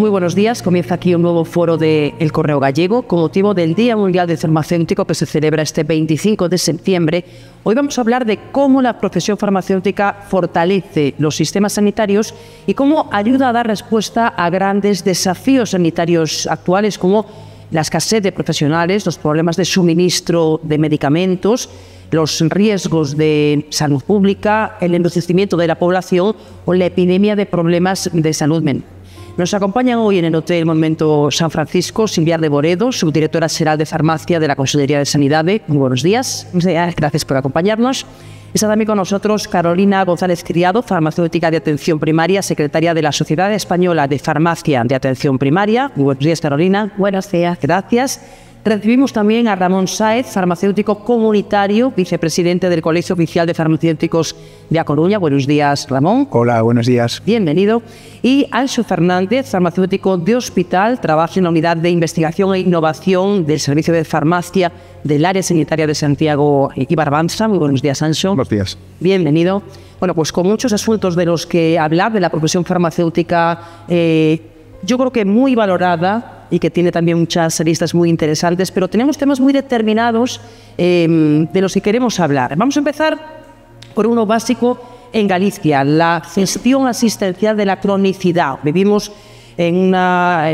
Muy buenos días. Comienza aquí un nuevo foro de El Correo Gallego con motivo del Día Mundial del Farmacéutico que se celebra este 25 de septiembre. Hoy vamos a hablar de cómo la profesión farmacéutica fortalece los sistemas sanitarios y cómo ayuda a dar respuesta a grandes desafíos sanitarios actuales como la escasez de profesionales, los problemas de suministro de medicamentos, los riesgos de salud pública, el envejecimiento de la población o la epidemia de problemas de salud mental. Nos acompañan hoy en el Hotel Monumento San Francisco Silvia de Boredo, subdirectora xeral de Farmacia de la Consellería de Sanidade. Muy buenos días. Gracias por acompañarnos. Está también con nosotros Carolina González Criado, farmacéutica de atención primaria, secretaria de la Sociedad Española de Farmacia de Atención Primaria. Muy buenos días, Carolina. Buenos días. Gracias. Recibimos también a Ramón Sáez, farmacéutico comunitario, vicepresidente del Colegio Oficial de Farmacéuticos de A Coruña. Buenos días, Ramón. Hola, buenos días. Bienvenido. Y Anxo Fernández, farmacéutico de hospital, trabaja en la Unidad de Investigación e Innovación del Servicio de Farmacia del Área Sanitaria de Santiago y Barbanza. Muy buenos días, Anxo. Buenos días. Bienvenido. Bueno, pues con muchos asuntos de los que hablar de la profesión farmacéutica, yo creo que muy valorada y que tiene también muchas aristas muy interesantes, pero tenemos temas muy determinados de los que queremos hablar. Vamos a empezar por uno básico en Galicia, la gestión asistencial de la cronicidad. Vivimos en una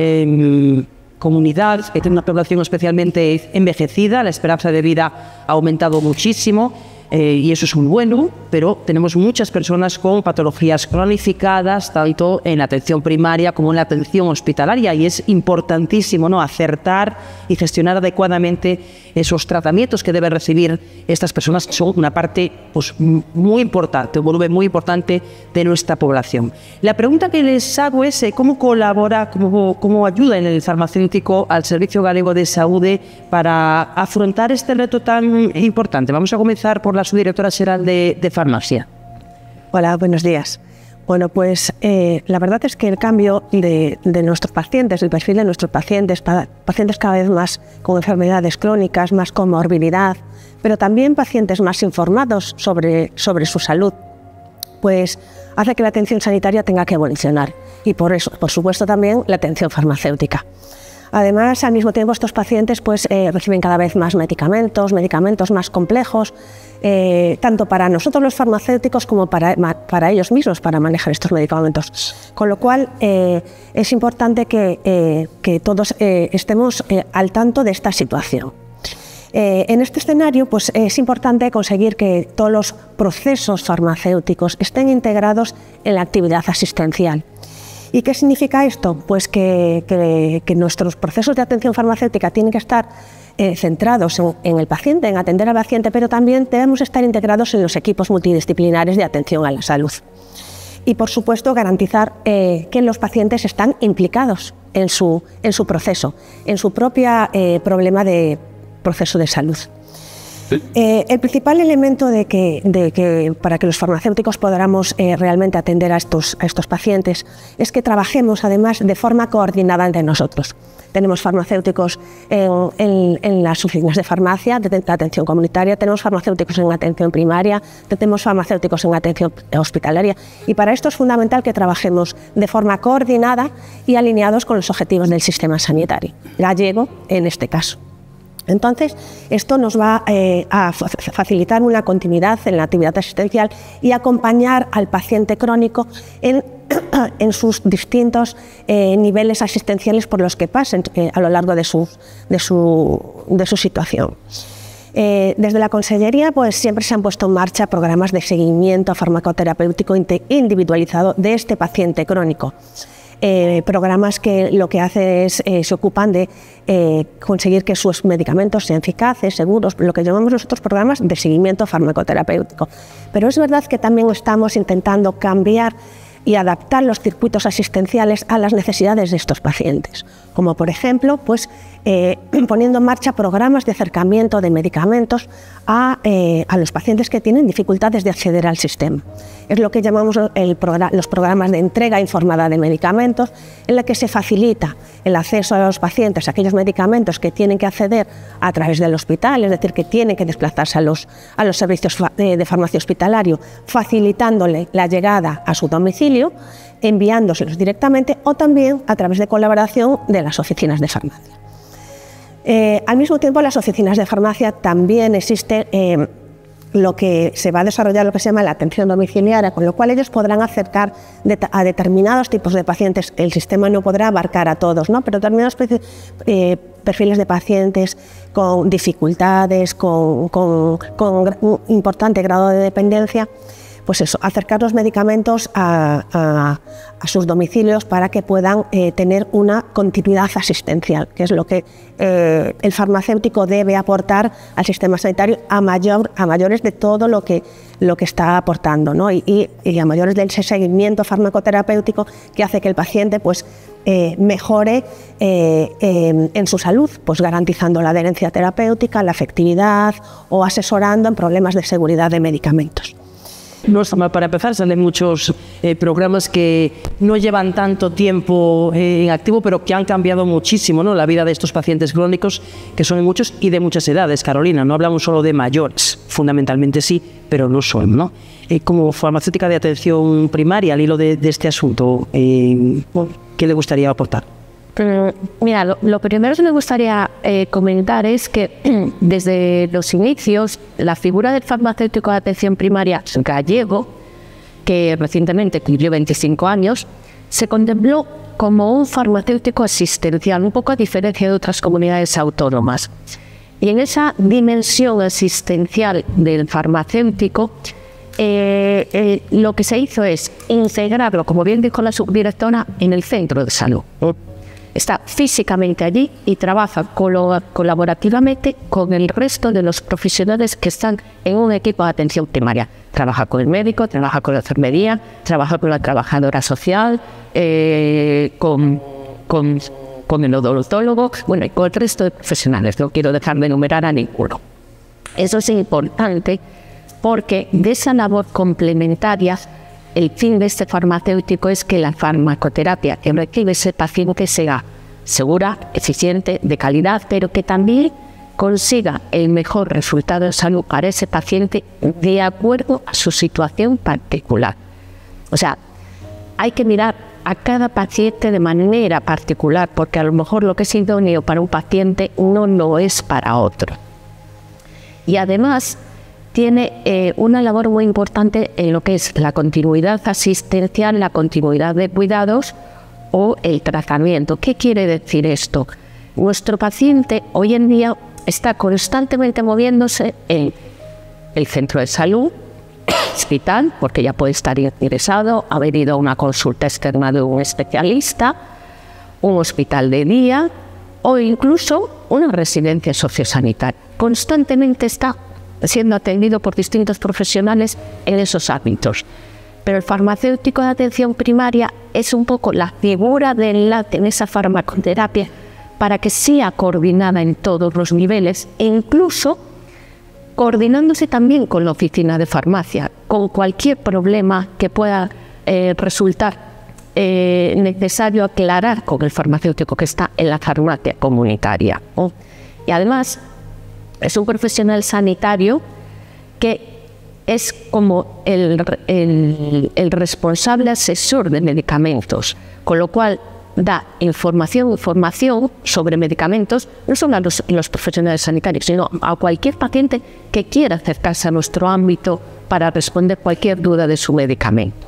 comunidad que tiene una población especialmente envejecida, la esperanza de vida ha aumentado muchísimo. Y eso es muy bueno, pero tenemos muchas personas con patologías cronificadas, tanto en la atención primaria como en la atención hospitalaria, y es importantísimo, ¿no?, acertar y gestionar adecuadamente esos tratamientos que deben recibir estas personas, que son una parte pues, muy importante, un volumen muy importante de nuestra población. La pregunta que les hago es ¿cómo colabora, cómo ayuda en el farmacéutico al Servicio Galego de Saúde para afrontar este reto tan importante? Vamos a comenzar por la subdirectora xeral de Farmacia. Hola, buenos días. Bueno, pues la verdad es que el cambio de nuestros pacientes, el perfil de nuestros pacientes, pacientes cada vez más con enfermedades crónicas, más con morbilidad, pero también pacientes más informados sobre su salud, pues hace que la atención sanitaria tenga que evolucionar y por eso, por supuesto, también la atención farmacéutica. Además, al mismo tiempo, estos pacientes pues, reciben cada vez más medicamentos más complejos, tanto para nosotros los farmacéuticos como para ellos mismos, para manejar estos medicamentos. Con lo cual, es importante que todos estemos al tanto de esta situación. En este escenario, pues, es importante conseguir que todos los procesos farmacéuticos estén integrados en la actividad asistencial. ¿Y qué significa esto? Pues que nuestros procesos de atención farmacéutica tienen que estar centrados en el paciente, en atender al paciente, pero también debemos estar integrados en los equipos multidisciplinares de atención a la salud. Y, por supuesto, garantizar que los pacientes están implicados en su proceso, en su propio problema de proceso de salud. El principal elemento para que los farmacéuticos podamos realmente atender a estos pacientes es que trabajemos además de forma coordinada entre nosotros. Tenemos farmacéuticos en las oficinas de farmacia, de atención comunitaria, tenemos farmacéuticos en atención primaria, tenemos farmacéuticos en atención hospitalaria, y para esto es fundamental que trabajemos de forma coordinada y alineados con los objetivos del sistema sanitario gallego en este caso. Entonces, esto nos va a facilitar una continuidad en la actividad asistencial y acompañar al paciente crónico en sus distintos niveles asistenciales por los que pasen a lo largo de su situación. Desde la Consellería pues, siempre se han puesto en marcha programas de seguimiento farmacoterapéutico individualizado de este paciente crónico. Programas que lo que hacen es se ocupan de conseguir que sus medicamentos sean eficaces, seguros, lo que llamamos nosotros programas de seguimiento farmacoterapéutico. Pero es verdad que también estamos intentando cambiar y adaptar los circuitos asistenciales a las necesidades de estos pacientes, como por ejemplo pues, poniendo en marcha programas de acercamiento de medicamentos a los pacientes que tienen dificultades de acceder al sistema. es lo que llamamos los programas de entrega informada de medicamentos, en la que se facilita el acceso a los pacientes a aquellos medicamentos que tienen que acceder a través del hospital, es decir, que tienen que desplazarse a los servicios de farmacia hospitalario, facilitándole la llegada a su domicilio, enviándoselos directamente o también a través de colaboración de las oficinas de farmacia. Al mismo tiempo, en las oficinas de farmacia también existe lo que se va a desarrollar, lo que se llama la atención domiciliaria, con lo cual ellos podrán acercar a determinados tipos de pacientes. El sistema no podrá abarcar a todos, ¿no? Pero determinados perfiles de pacientes con dificultades, con un importante grado de dependencia, pues eso, acercar los medicamentos a sus domicilios para que puedan tener una continuidad asistencial, que es lo que el farmacéutico debe aportar al sistema sanitario a mayores de todo lo que está aportando, ¿no? y a mayores del seguimiento farmacoterapéutico que hace que el paciente pues, mejore en su salud, pues garantizando la adherencia terapéutica, la efectividad o asesorando en problemas de seguridad de medicamentos. No está mal. Para empezar, salen muchos programas que no llevan tanto tiempo en activo, pero que han cambiado muchísimo, ¿no?, la vida de estos pacientes crónicos, que son muchos y de muchas edades, Carolina. No hablamos solo de mayores, fundamentalmente sí, pero no son, ¿no? Como farmacéutica de atención primaria, al hilo de este asunto, ¿qué le gustaría aportar? Mira, lo primero que me gustaría comentar es que desde los inicios la figura del farmacéutico de atención primaria gallego, que recientemente cumplió 25 años, se contempló como un farmacéutico asistencial, un poco a diferencia de otras comunidades autónomas. Y en esa dimensión asistencial del farmacéutico, lo que se hizo es integrarlo, como bien dijo la subdirectora, en el centro de salud. Está físicamente allí y trabaja colaborativamente con el resto de los profesionales que están en un equipo de atención primaria. Trabaja con el médico, trabaja con la enfermería, trabaja con la trabajadora social, con el odontólogo, bueno, y con el resto de profesionales. No quiero dejar de enumerar a ninguno. Eso es importante porque de esa labor complementaria, el fin de este farmacéutico es que la farmacoterapia que recibe ese paciente sea segura, eficiente, de calidad, pero que también consiga el mejor resultado de salud para ese paciente de acuerdo a su situación particular. O sea, hay que mirar a cada paciente de manera particular, porque a lo mejor lo que es idóneo para un paciente no lo es para otro. Y además tiene una labor muy importante en lo que es la continuidad asistencial, la continuidad de cuidados o el tratamiento. ¿Qué quiere decir esto? Nuestro paciente hoy en día está constantemente moviéndose en el centro de salud, hospital, porque ya puede estar ingresado, haber ido a una consulta externa de un especialista, un hospital de día o incluso una residencia sociosanitaria. Constantemente está siendo atendido por distintos profesionales en esos ámbitos. Pero el farmacéutico de atención primaria es un poco la figura de enlace en esa farmacoterapia para que sea coordinada en todos los niveles e incluso coordinándose también con la oficina de farmacia, con cualquier problema que pueda resultar necesario aclarar con el farmacéutico que está en la farmacia comunitaria, ¿no? Y además es un profesional sanitario que es como el responsable asesor de medicamentos, con lo cual da información sobre medicamentos, no solo a los profesionales sanitarios, sino a cualquier paciente que quiera acercarse a nuestro ámbito para responder cualquier duda de su medicamento.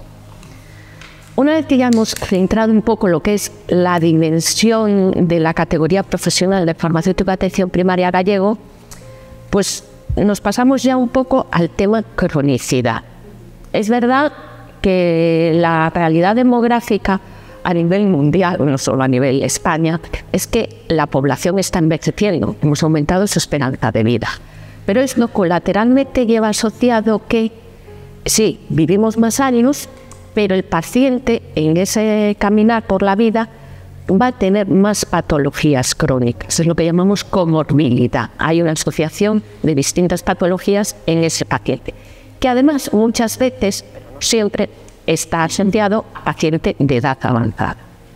Una vez que ya hemos centrado un poco lo que es la dimensión de la categoría profesional de farmacéutico de atención primaria gallego, pues nos pasamos ya un poco al tema cronicidad. Es verdad que la realidad demográfica a nivel mundial, no solo a nivel España, es que la población está envejeciendo, hemos aumentado su esperanza de vida. Pero esto colateralmente lleva asociado que, sí, vivimos más años, pero el paciente en ese caminar por la vida va a tener más patologías crónicas, es lo que llamamos comorbilidad. Hay una asociación de distintas patologías en ese paciente, que además muchas veces, pero no siempre está asociado a paciente de edad avanzada.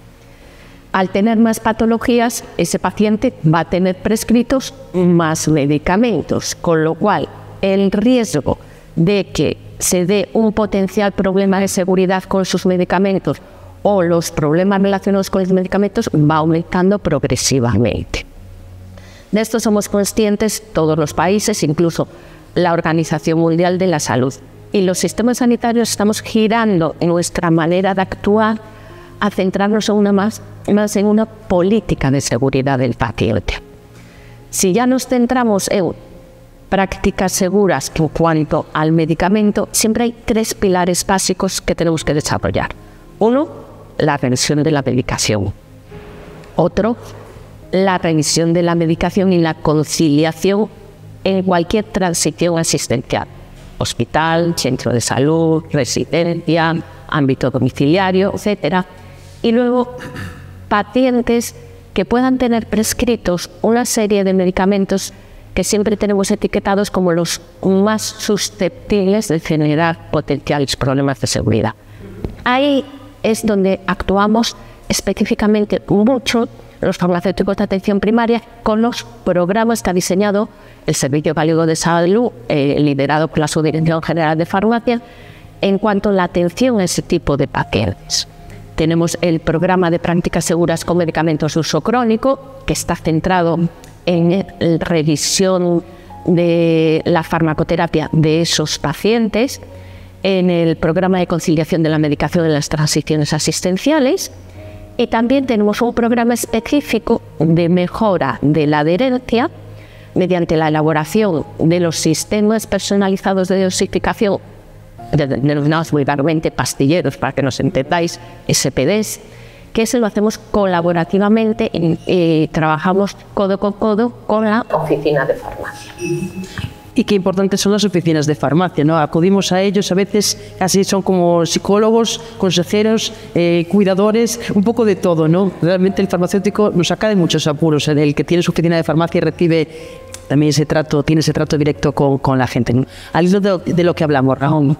Al tener más patologías, ese paciente va a tener prescritos más medicamentos, con lo cual el riesgo de que se dé un potencial problema de seguridad con sus medicamentos o los problemas relacionados con los medicamentos va aumentando progresivamente. De esto somos conscientes todos los países, incluso la Organización Mundial de la Salud. Y los sistemas sanitarios estamos girando en nuestra manera de actuar a centrarnos más en una política de seguridad del paciente. Si ya nos centramos en prácticas seguras en cuanto al medicamento, siempre hay 3 pilares básicos que tenemos que desarrollar. Uno, la revisión de la medicación. Otro, la revisión de la medicación y la conciliación en cualquier transición asistencial. Hospital, centro de salud, residencia, ámbito domiciliario, etc. Y luego, pacientes que puedan tener prescritos una serie de medicamentos que siempre tenemos etiquetados como los más susceptibles de generar potenciales problemas de seguridad. Ahí es donde actuamos específicamente mucho los farmacéuticos de atención primaria con los programas que ha diseñado el Servicio Gallego de Salud, liderado por la Subdirección General de Farmacia, en cuanto a la atención a ese tipo de pacientes. Tenemos el programa de prácticas seguras con medicamentos de uso crónico, que está centrado en la revisión de la farmacoterapia de esos pacientes, en el programa de conciliación de la medicación en las transiciones asistenciales, y también tenemos un programa específico de mejora de la adherencia mediante la elaboración de los sistemas personalizados de dosificación, denominados vulgarmente pastilleros, para que nos entendáis, SPDs, que eso lo hacemos colaborativamente y trabajamos codo con codo con la oficina de farmacia. Y qué importantes son las oficinas de farmacia, ¿no? Acudimos a ellos, a veces casi son como psicólogos, consejeros, cuidadores, un poco de todo, ¿no? Realmente el farmacéutico nos saca de muchos apuros. El que tiene su oficina de farmacia recibe también ese trato, tiene ese trato directo con la gente, ¿no? Al hilo de lo que hablamos, Raúl.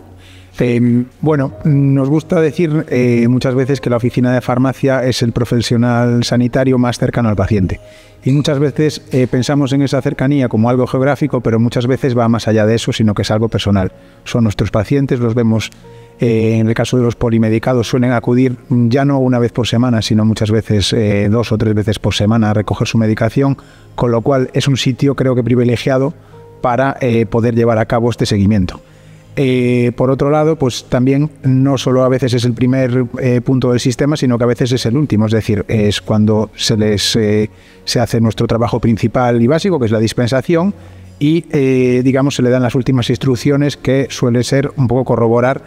Bueno, nos gusta decir muchas veces que la oficina de farmacia es el profesional sanitario más cercano al paciente. Y muchas veces pensamos en esa cercanía como algo geográfico, pero muchas veces va más allá de eso, sino que es algo personal. Son nuestros pacientes, los vemos, en el caso de los polimedicados, suelen acudir ya no una vez por semana, sino muchas veces 2 o 3 veces por semana a recoger su medicación, con lo cual es un sitio, creo que privilegiado, para poder llevar a cabo este seguimiento. Por otro lado, pues también no solo a veces es el primer punto del sistema, sino que a veces es el último, es decir, es cuando se hace nuestro trabajo principal y básico, que es la dispensación, y digamos se le dan las últimas instrucciones, que suele ser un poco corroborar,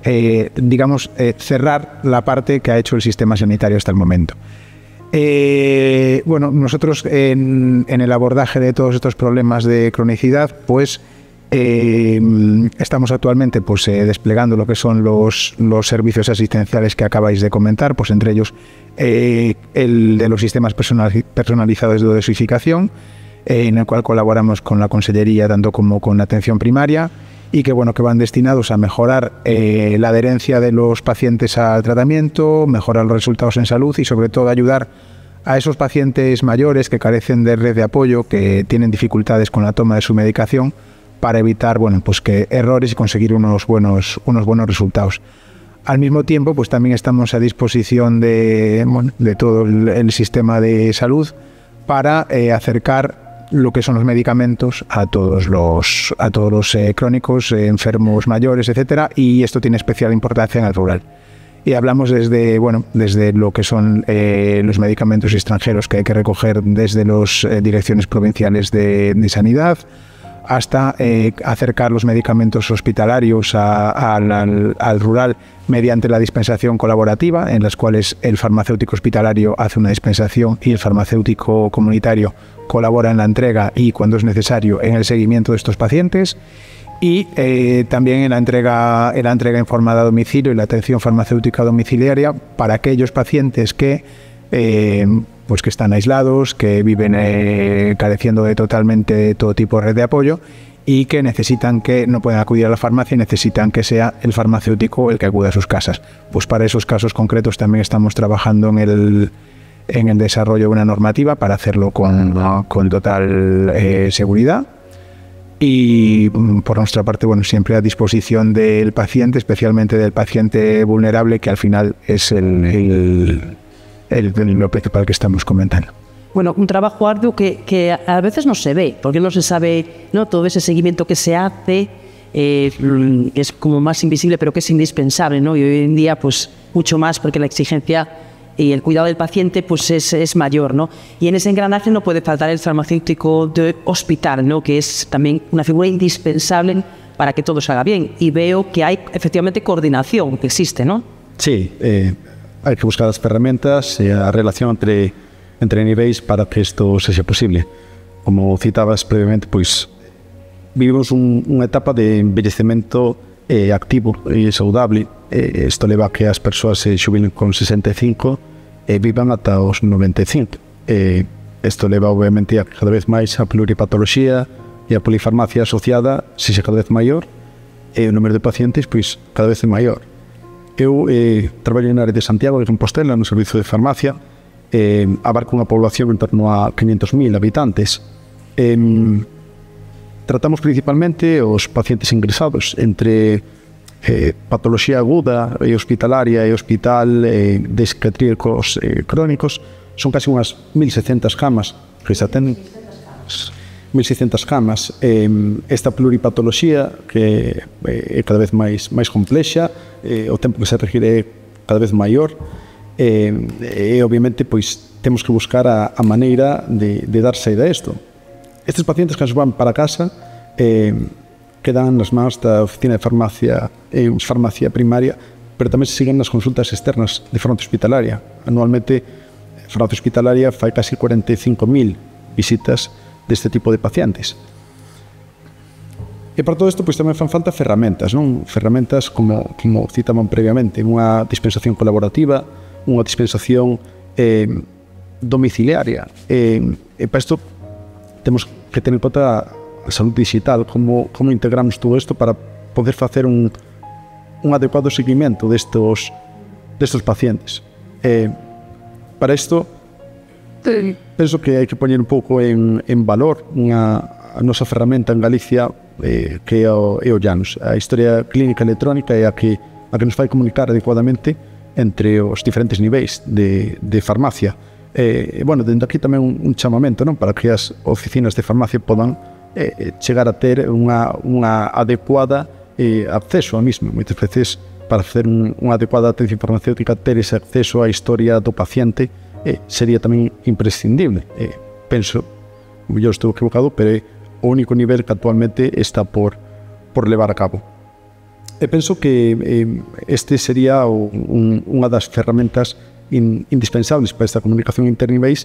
cerrar la parte que ha hecho el sistema sanitario hasta el momento. Bueno, nosotros en el abordaje de todos estos problemas de cronicidad, pues estamos actualmente desplegando lo que son los servicios asistenciales que acabáis de comentar, pues entre ellos el de los sistemas personalizados de dosificación, en el cual colaboramos con la Consellería tanto como con la atención primaria, y que van destinados a mejorar la adherencia de los pacientes al tratamiento, mejorar los resultados en salud y sobre todo ayudar a esos pacientes mayores que carecen de red de apoyo, que tienen dificultades con la toma de su medicación, para evitar que errores y conseguir unos buenos resultados. Al mismo tiempo, pues también estamos a disposición de todo el sistema de salud para acercar lo que son los medicamentos a todos los crónicos, enfermos mayores, etcétera, y esto tiene especial importancia en el rural. Y hablamos desde lo que son los medicamentos extranjeros que hay que recoger desde las direcciones provinciales de sanidad, hasta acercar los medicamentos hospitalarios al rural mediante la dispensación colaborativa, en las cuales el farmacéutico hospitalario hace una dispensación y el farmacéutico comunitario colabora en la entrega y, cuando es necesario, en el seguimiento de estos pacientes, y también en la entrega informada a domicilio y la atención farmacéutica domiciliaria para aquellos pacientes que están aislados, que viven careciendo de totalmente todo tipo de red de apoyo, y que necesitan que no pueden acudir a la farmacia y necesitan que sea el farmacéutico el que acude a sus casas. Pues para esos casos concretos también estamos trabajando en el desarrollo de una normativa para hacerlo con total seguridad. Y por nuestra parte, bueno, siempre a disposición del paciente, especialmente del paciente vulnerable, que al final es lo principal que estamos comentando. Bueno, un trabajo arduo que a veces no se ve, porque no se sabe, ¿no?, todo ese seguimiento que se hace, es como más invisible, pero que es indispensable, ¿no? Y hoy en día, pues, mucho más, porque la exigencia y el cuidado del paciente, pues, es mayor, ¿no? Y en ese engranaje no puede faltar el farmacéutico de hospital, ¿no?, que es también una figura indispensable para que todo salga bien. Y veo que hay, efectivamente, coordinación, que existe, ¿no? Sí, hai que buscar as ferramentas e a relación entre niveis para que isto sexa posible. Como citabas previamente, pois vivimos unha etapa de envellecemento activo e saudable. Isto leva a que as persoas se xubilen con 65 e vivan ata os 95. Isto leva obviamente a cada vez máis a pluripatoloxía e a polifarmacia asociada sexa cada vez maior e o número de pacientes pois cada vez é maior. Eu traballo na área de Santiago de Compostela no servizo de farmacia. Abarca unha población en torno a 500.000 habitantes. Tratamos principalmente os pacientes ingresados entre patoloxía aguda e hospitalaria e hospital de psiquiatríacos crónicos. Son casi unhas 1.600 camas que se atenden. 1.600 camas. Esta pluripatoloxía que é cada vez máis complexa, o tempo que se require cada vez maior. E obviamente pois temos que buscar a maneira de dar saída a isto. Estes pacientes que nos van para casa quedan nas mans da oficina de farmacia farmacia primaria, pero tamén se siguen nas consultas externas de farmacia hospitalaria. Anualmente a farmacia hospitalaria fai casi 45.000 visitas deste tipo de pacientes. E para todo isto, pois tamén fan falta ferramentas, non? Ferramentas como citaban previamente, unha dispensación colaborativa, unha dispensación domiciliaria. E para isto temos que ter en conta a saúde digital, como integramos todo isto para poder facer un adecuado seguimento destos pacientes. Para isto, penso que hai que poñer un pouco en valor a nosa ferramenta en Galicia, que é o Janus. A historia clínica electrónica é a que nos fai comunicar adecuadamente entre os diferentes niveis de farmacia. Bueno, dende aquí tamén un chamamento, non, para que as oficinas de farmacia podan chegar a ter unha adecuada acceso a mesmo. Moitas veces, para facer unha adecuada atención farmacéutica, ter ese acceso á historia do paciente sería tamén imprescindible. Penso, eu estou equivocado, pero é o único nivel que actualmente está por levar a cabo. E penso que este sería unha das ferramentas indispensables para esta comunicación interniveis.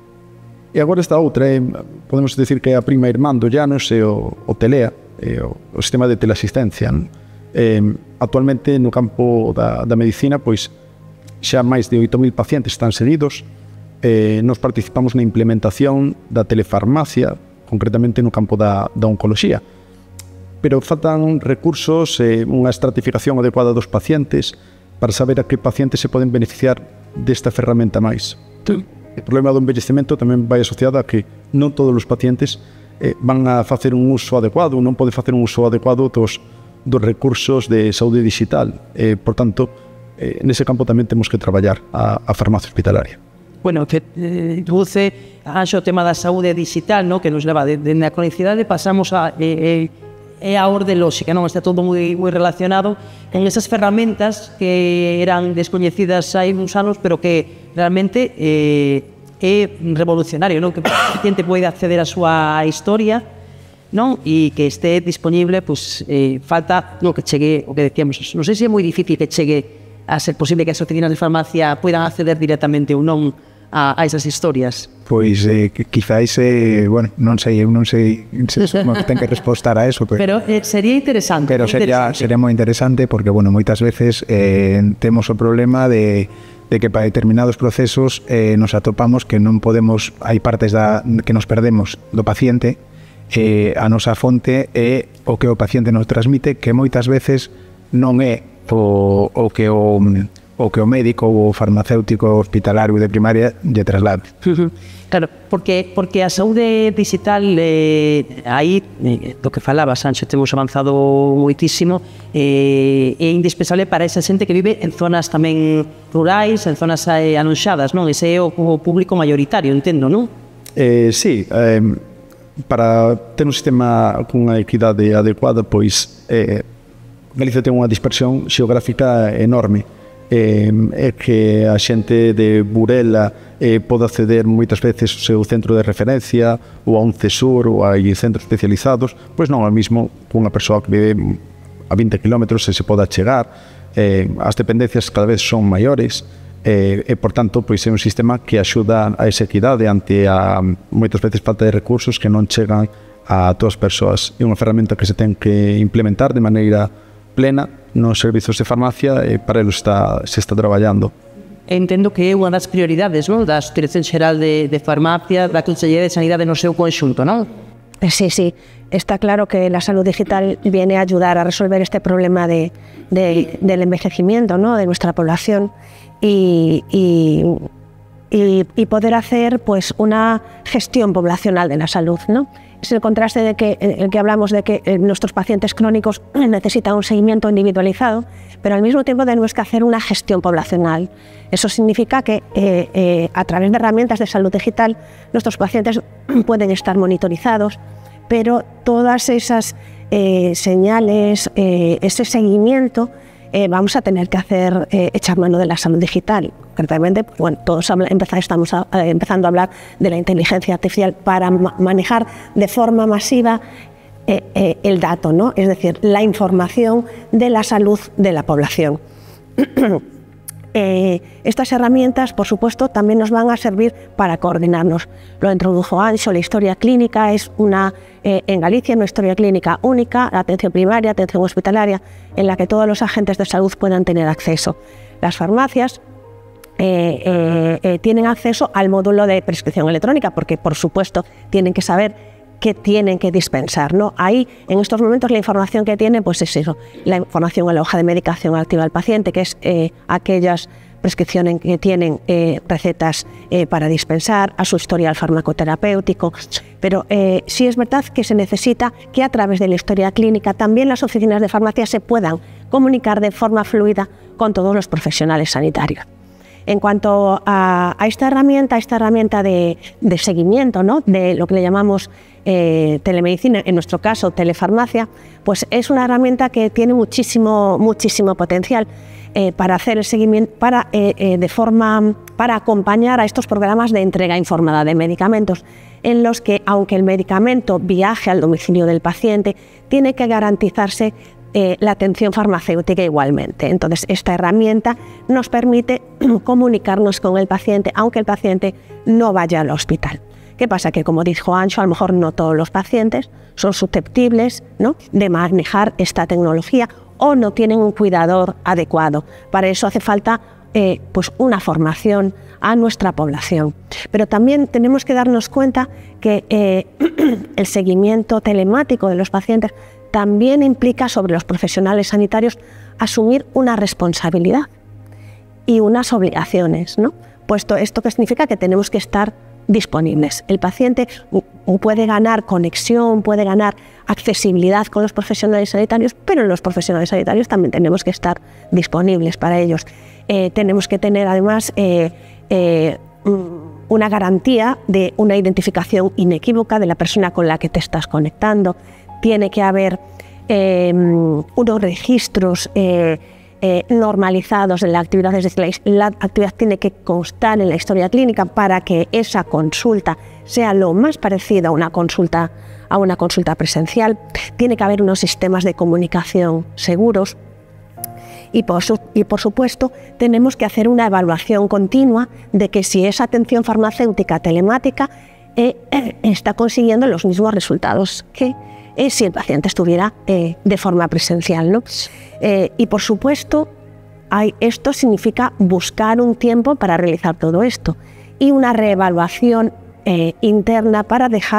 E agora esta outra, podemos decir que é a prima irmán do Janus e o Telea, o sistema de teleasistencia. Actualmente no campo da medicina, pois xa máis de 8.000 pacientes están seguidos. Nos participamos na implementación da telefarmacia, concretamente no campo da oncoloxía. Pero faltan recursos e unha estratificación adecuada dos pacientes para saber a que pacientes se poden beneficiar desta ferramenta máis. O problema do envellecemento tamén vai asociado a que non todos os pacientes van a facer un uso adecuado, non pode facer un uso adecuado dos recursos de saúde digital. Por tanto, nese campo tamén temos que traballar a farmacia hospitalaria. Bueno, que introduce o tema da saúde digital, ¿no?, que nos leva dende a cronicidade, pasamos a orde lógica, non? Está todo moi relacionado en esas ferramentas que eran descoñecidas hai uns anos, pero que realmente é revolucionario, non? Que o paciente pode acceder á súa historia, non? E que este disponible, pues, falta, non, que chegue, o que decíamos, non sei se é moi difícil que chegue a ser posible que as oficinas de farmacia poidan acceder directamente ou non a esas historias. Pois quizáis, bueno, non sei como ten que respostar a eso, pero sería interesante. Pero sería moi interesante porque, bueno, moitas veces temos o problema de que para determinados procesos nos atopamos que non podemos, hai partes que nos perdemos do paciente a nosa fonte é o que o paciente nos transmite, que moitas veces non é o que o médico ou o farmacéutico hospitalario de primaria lle traslade. Claro, porque a saúde digital aí, do que falaba Sancho, temos avanzado moitísimo, é indispensable para esa xente que vive en zonas tamén rurais, en zonas anonxadas, non? Ese é o público mayoritario, entendo, non? Sí, para ter un sistema cunha equidade adecuada, pois Galicia ten unha dispersión xeográfica enorme, é que a xente de Burela pode acceder moitas veces ao seu centro de referencia ou a un CESUR ou a centros especializados, pois non é o mismo cunha persoa que vive a 20 km se poda chegar. As dependencias cada vez son maiores e, por tanto, pois é un sistema que axuda a esa equidade ante a moitas veces falta de recursos que non chegan a todas as persoas. É unha ferramenta que se ten que implementar de maneira plena nos servizos de farmacia e para ello se está traballando. Entendo que é unha das prioridades, non? Da Dirección Xeral de Farmacia, da Consellería de Sanidade no seu conxunto, non? Sí, sí. Está claro que la salud digital viene a ayudar a resolver este problema del envejecimiento, ¿no?, de nuestra población y poder hacer pues una gestión poblacional de la salud, ¿no? Es el contraste de que, el que hablamos de que nuestros pacientes crónicos necesitan un seguimiento individualizado, pero al mismo tiempo tenemos que hacer una gestión poblacional. Eso significa que a través de herramientas de salud digital nuestros pacientes pueden estar monitorizados, pero todas esas señales, ese seguimiento, vamos a tener que hacer, echar mano de la salud digital. Concretamente, bueno, todos estamos empezando a hablar de la inteligencia artificial para manejar de forma masiva el dato, ¿no? Es decir, la información de la salud de la población. Estas herramientas, por supuesto, también nos van a servir para coordinarnos. Lo introdujo Anxo, la historia clínica es en Galicia una historia clínica única, la atención primaria, atención hospitalaria, en la que todos los agentes de salud puedan tener acceso. Las farmacias tienen acceso al módulo de prescripción electrónica, porque, por supuesto, tienen que saber qué tienen que dispensar, ¿no? Ahí, en estos momentos, la información que tienen, pues es eso, la información en la hoja de medicación activa del paciente, que es aquellas prescripciones que tienen recetas para dispensar, a su historial farmacoterapéutico, pero sí es verdad que se necesita que a través de la historia clínica también las oficinas de farmacia se puedan comunicar de forma fluida con todos los profesionales sanitarios. En cuanto a esta herramienta de seguimiento, ¿no?, de lo que le llamamos telemedicina, en nuestro caso telefarmacia, pues es una herramienta que tiene muchísimo potencial para hacer el seguimiento, para acompañar a estos programas de entrega informada de medicamentos, en los que, aunque el medicamento viaje al domicilio del paciente, tiene que garantizarse la atención farmacéutica igualmente. Entonces, esta herramienta nos permite comunicarnos con el paciente, aunque el paciente no vaya al hospital. ¿Qué pasa? Que, como dijo Anxo, a lo mejor no todos los pacientes son susceptibles, ¿no?, de manejar esta tecnología o no tienen un cuidador adecuado. Para eso hace falta pues una formación a nuestra población. Pero también tenemos que darnos cuenta que el seguimiento telemático de los pacientes también implica sobre los profesionales sanitarios asumir una responsabilidad y unas obligaciones, ¿no? Puesto esto que significa que tenemos que estar disponibles. El paciente puede ganar conexión, puede ganar accesibilidad con los profesionales sanitarios, pero los profesionales sanitarios también tenemos que estar disponibles para ellos. Tenemos que tener además una garantía de una identificación inequívoca de la persona con la que te estás conectando. Tiene que haber unos registros normalizados de la actividad, es decir, la actividad tiene que constar en la historia clínica para que esa consulta sea lo más parecida a una consulta presencial. Tiene que haber unos sistemas de comunicación seguros y por supuesto tenemos que hacer una evaluación continua de que si esa atención farmacéutica telemática está consiguiendo los mismos resultados que si el paciente estuviera de forma presencial, ¿no? Y por supuesto, esto significa buscar un tiempo para realizar todo esto y una reevaluación interna para dejar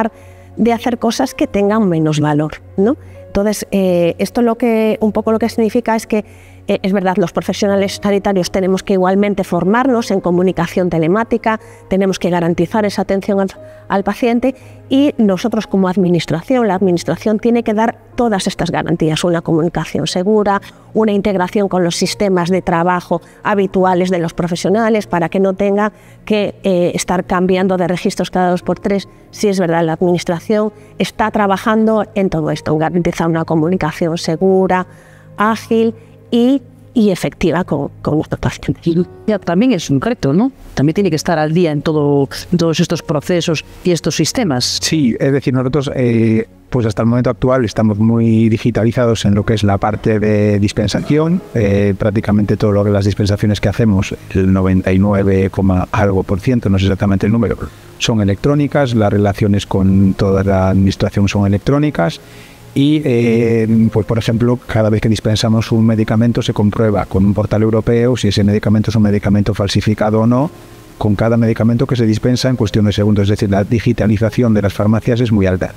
de hacer cosas que tengan menos valor, ¿no? Entonces, esto un poco lo que significa es que es verdad, los profesionales sanitarios tenemos que igualmente formarnos en comunicación telemática, tenemos que garantizar esa atención al paciente, y nosotros como administración, la administración tiene que dar todas estas garantías, una comunicación segura, una integración con los sistemas de trabajo habituales de los profesionales para que no tenga que estar cambiando de registros cada 2 por 3. Sí, es verdad, la administración está trabajando en todo esto, en garantizar una comunicación segura, ágil y efectiva con nuestros pacientes. Ya, también es un reto, ¿no? También tiene que estar al día en todos estos procesos y estos sistemas. Sí, es decir, nosotros pues hasta el momento actual estamos muy digitalizados en lo que es la parte de dispensación. Prácticamente todo lo que las dispensaciones que hacemos, el 99, algo por ciento, no sé exactamente el número, son electrónicas. Las relaciones con toda la administración son electrónicas. Y, pues por ejemplo, cada vez que dispensamos un medicamento se comprueba con un portal europeo si ese medicamento es un medicamento falsificado o no, con cada medicamento que se dispensa en cuestión de segundos. Es decir, la digitalización de las farmacias es muy alta.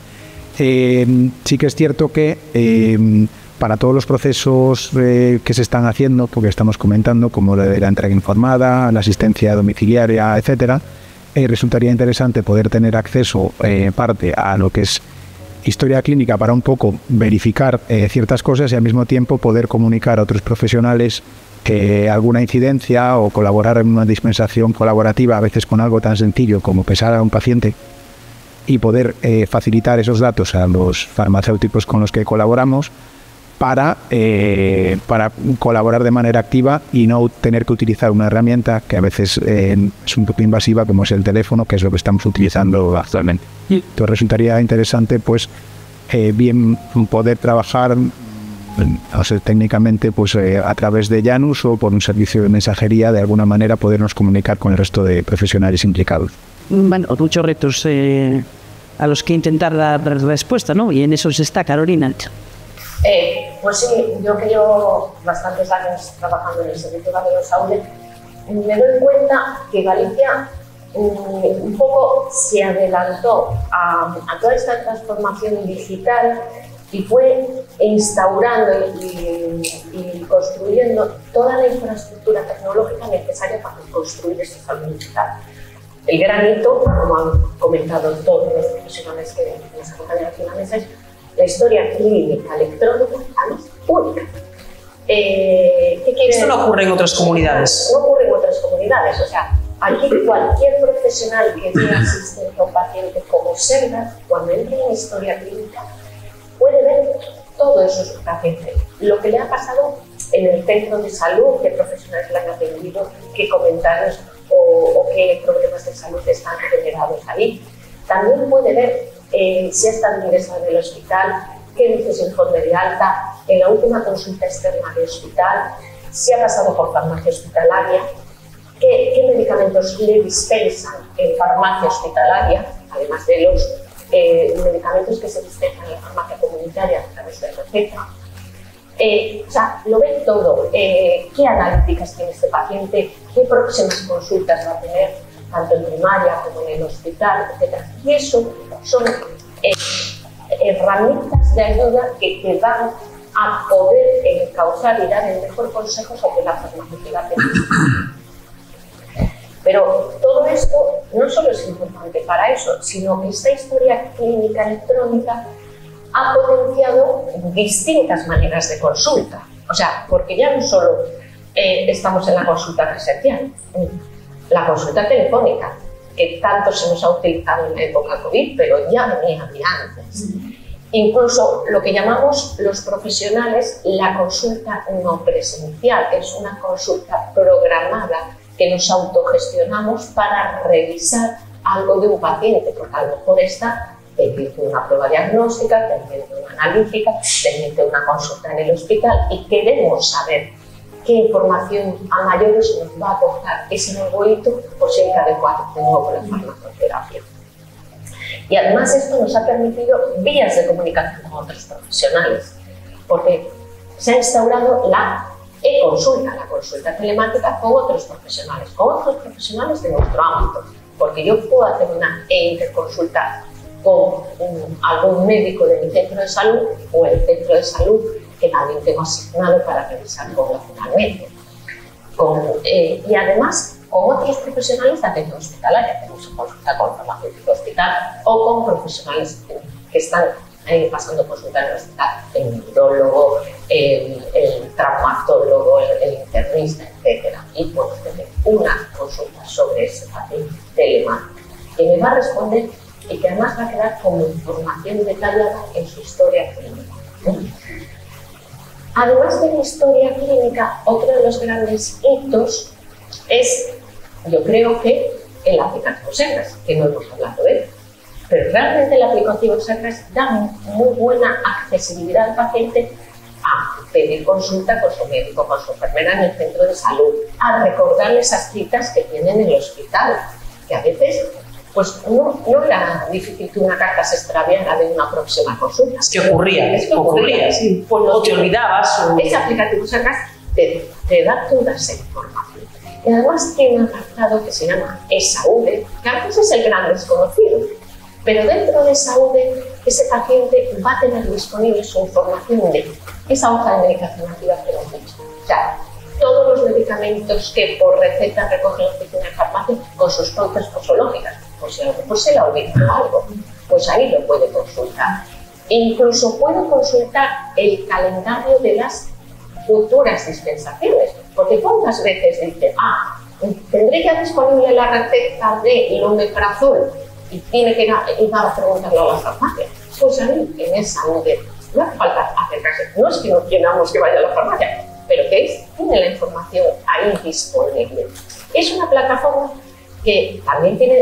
Sí que es cierto que para todos los procesos que se están haciendo, porque estamos comentando, como la de la entrega informada, la asistencia domiciliaria, etcétera, resultaría interesante poder tener acceso parte a lo que es historia clínica para un poco verificar ciertas cosas y al mismo tiempo poder comunicar a otros profesionales alguna incidencia o colaborar en una dispensación colaborativa, a veces con algo tan sencillo como pesar a un paciente, y poder facilitar esos datos a los farmacéuticos con los que colaboramos para colaborar de manera activa y no tener que utilizar una herramienta que a veces es un poco invasiva, como es el teléfono, que es lo que estamos utilizando actualmente. Entonces resultaría interesante pues bien poder trabajar técnicamente pues a través de Janus o por un servicio de mensajería, de alguna manera podernos comunicar con el resto de profesionales implicados. Bueno, muchos retos a los que intentar dar respuesta, ¿no? Y en eso se está Carolina. Pues sí, yo que llevo bastantes años trabajando en el Servicio Galego de Saúde, me doy cuenta que Galicia un poco se adelantó a toda esta transformación digital y fue instaurando y construyendo toda la infraestructura tecnológica necesaria para construir esta salud digital. El gran hito, como han comentado todos los profesionales que nos acompañan aquí en la mesa, es la historia clínica electrónica, además única. Esto no ocurre en otras comunidades. No ocurre en otras comunidades. O sea, aquí cualquier profesional que dé asistencia a un paciente como Selva, cuando entre en historia clínica, puede ver todo eso su paciente. Lo que le ha pasado en el centro de salud, qué profesionales le han atendido, qué comentarios o qué problemas de salud están generados ahí. También puede ver si ha estado ingresado en el hospital, qué dice su informe de alta, en la última consulta externa de hospital, si ha pasado por farmacia hospitalaria, qué medicamentos le dispensan en farmacia hospitalaria, además de los medicamentos que se dispensan en la farmacia comunitaria a través de receta. O sea, lo ven todo, qué analíticas tiene este paciente, qué próximas consultas va a tener, tanto en primaria como en el hospital, etc. Y eso son herramientas de ayuda que te van a poder encauzar y dar el mejor consejo sobre la farmacoterapia. Pero todo esto no solo es importante para eso, sino que esta historia clínica electrónica ha potenciado distintas maneras de consulta. O sea, porque ya no solo estamos en la consulta presencial, la consulta telefónica, que tanto se nos ha utilizado en la época COVID, pero ya venía de antes. Incluso lo que llamamos los profesionales la consulta no presencial, que es una consulta programada que nos autogestionamos para revisar algo de un paciente, porque a lo mejor está pendiente de una prueba diagnóstica, pendiente de una analítica, pendiente de una consulta en el hospital y queremos saber qué información a mayores nos va a aportar ese nuevo hito o si hay que adecuar de nuevo la farmacoterapia. Y además esto nos ha permitido vías de comunicación con otros profesionales, porque se ha instaurado la e-consulta, la consulta telemática con otros profesionales de nuestro ámbito, porque yo puedo hacer una e-interconsulta con algún médico de mi centro de salud o el centro de salud que también tengo asignado para revisar poblacionalmente. Y además con otros profesionales de atención hospitalaria, tenemos consulta con farmacéutico hospital o con profesionales que están pasando consulta en el hospital, el neurólogo, el traumatólogo, el internista, etc. Y puedo tener una consulta sobre ese paciente telemático que me va a responder y que además va a quedar como información detallada en su historia clínica. Además de la historia clínica, otro de los grandes hitos es, yo creo que el aplicativo SEGRAS, que no hemos hablado de él, pero realmente el aplicativo SEGRAS da muy buena accesibilidad al paciente a pedir consulta con su médico, con su enfermera en el centro de salud, a recordarle esas citas que tienen en el hospital, que a veces pues no era difícil que una carta se extraviara de una próxima consulta. Es que ocurría, sí. Pues o te olvidabas. Ese aplicativo SEGRAS te da toda esa información. Y además tiene un apartado que se llama ESAUD, que a veces es el gran desconocido. Pero dentro de SAUD, ese paciente va a tener disponible su información de esa hoja de medicación activa que hemos dicho. O sea, todos los medicamentos que por receta recoge la oficina de farmacia con sus pautas posológicas. Pues si a lo mejor se le ha olvidado algo, pues ahí lo puede consultar. Incluso puede consultar el calendario de las futuras dispensaciones, porque cuántas veces dice, tendré ya disponible la receta de omeprazol y tiene que ir a preguntarlo a la farmacia. Pues ahí en esa nube no hace falta acercarse, no es que no queramos que vaya a la farmacia, pero que tiene la información ahí disponible. Es una plataforma que también tiene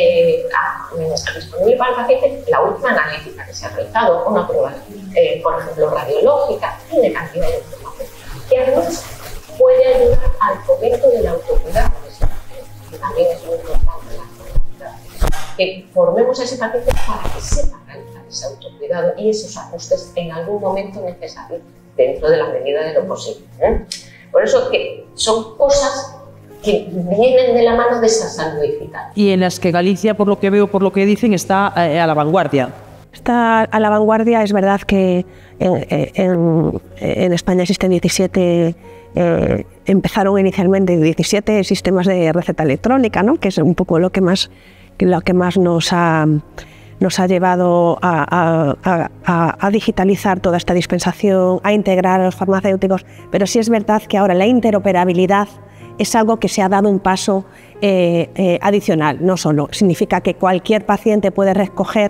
disponible para el paciente la última analítica que se ha realizado, una prueba, por ejemplo, radiológica, tiene cantidad de información. Y además puede ayudar al fomento del autocuidado, que también es muy importante en la comunidad. Que formemos a ese paciente para que sepa realizar ese autocuidado y esos ajustes en algún momento necesarios dentro de la medida de lo posible. Por eso que son cosas que vienen de la mano de esa salud digital. Y en las que Galicia, por lo que veo, por lo que dicen, está a la vanguardia. Está a la vanguardia. Es verdad que en España existen 17, empezaron inicialmente 17 sistemas de receta electrónica, ¿no? Que es un poco lo que más nos ha llevado a digitalizar toda esta dispensación, a integrar a los farmacéuticos, pero sí es verdad que ahora la interoperabilidad es algo que se ha dado un paso adicional. No solo significa que cualquier paciente puede recoger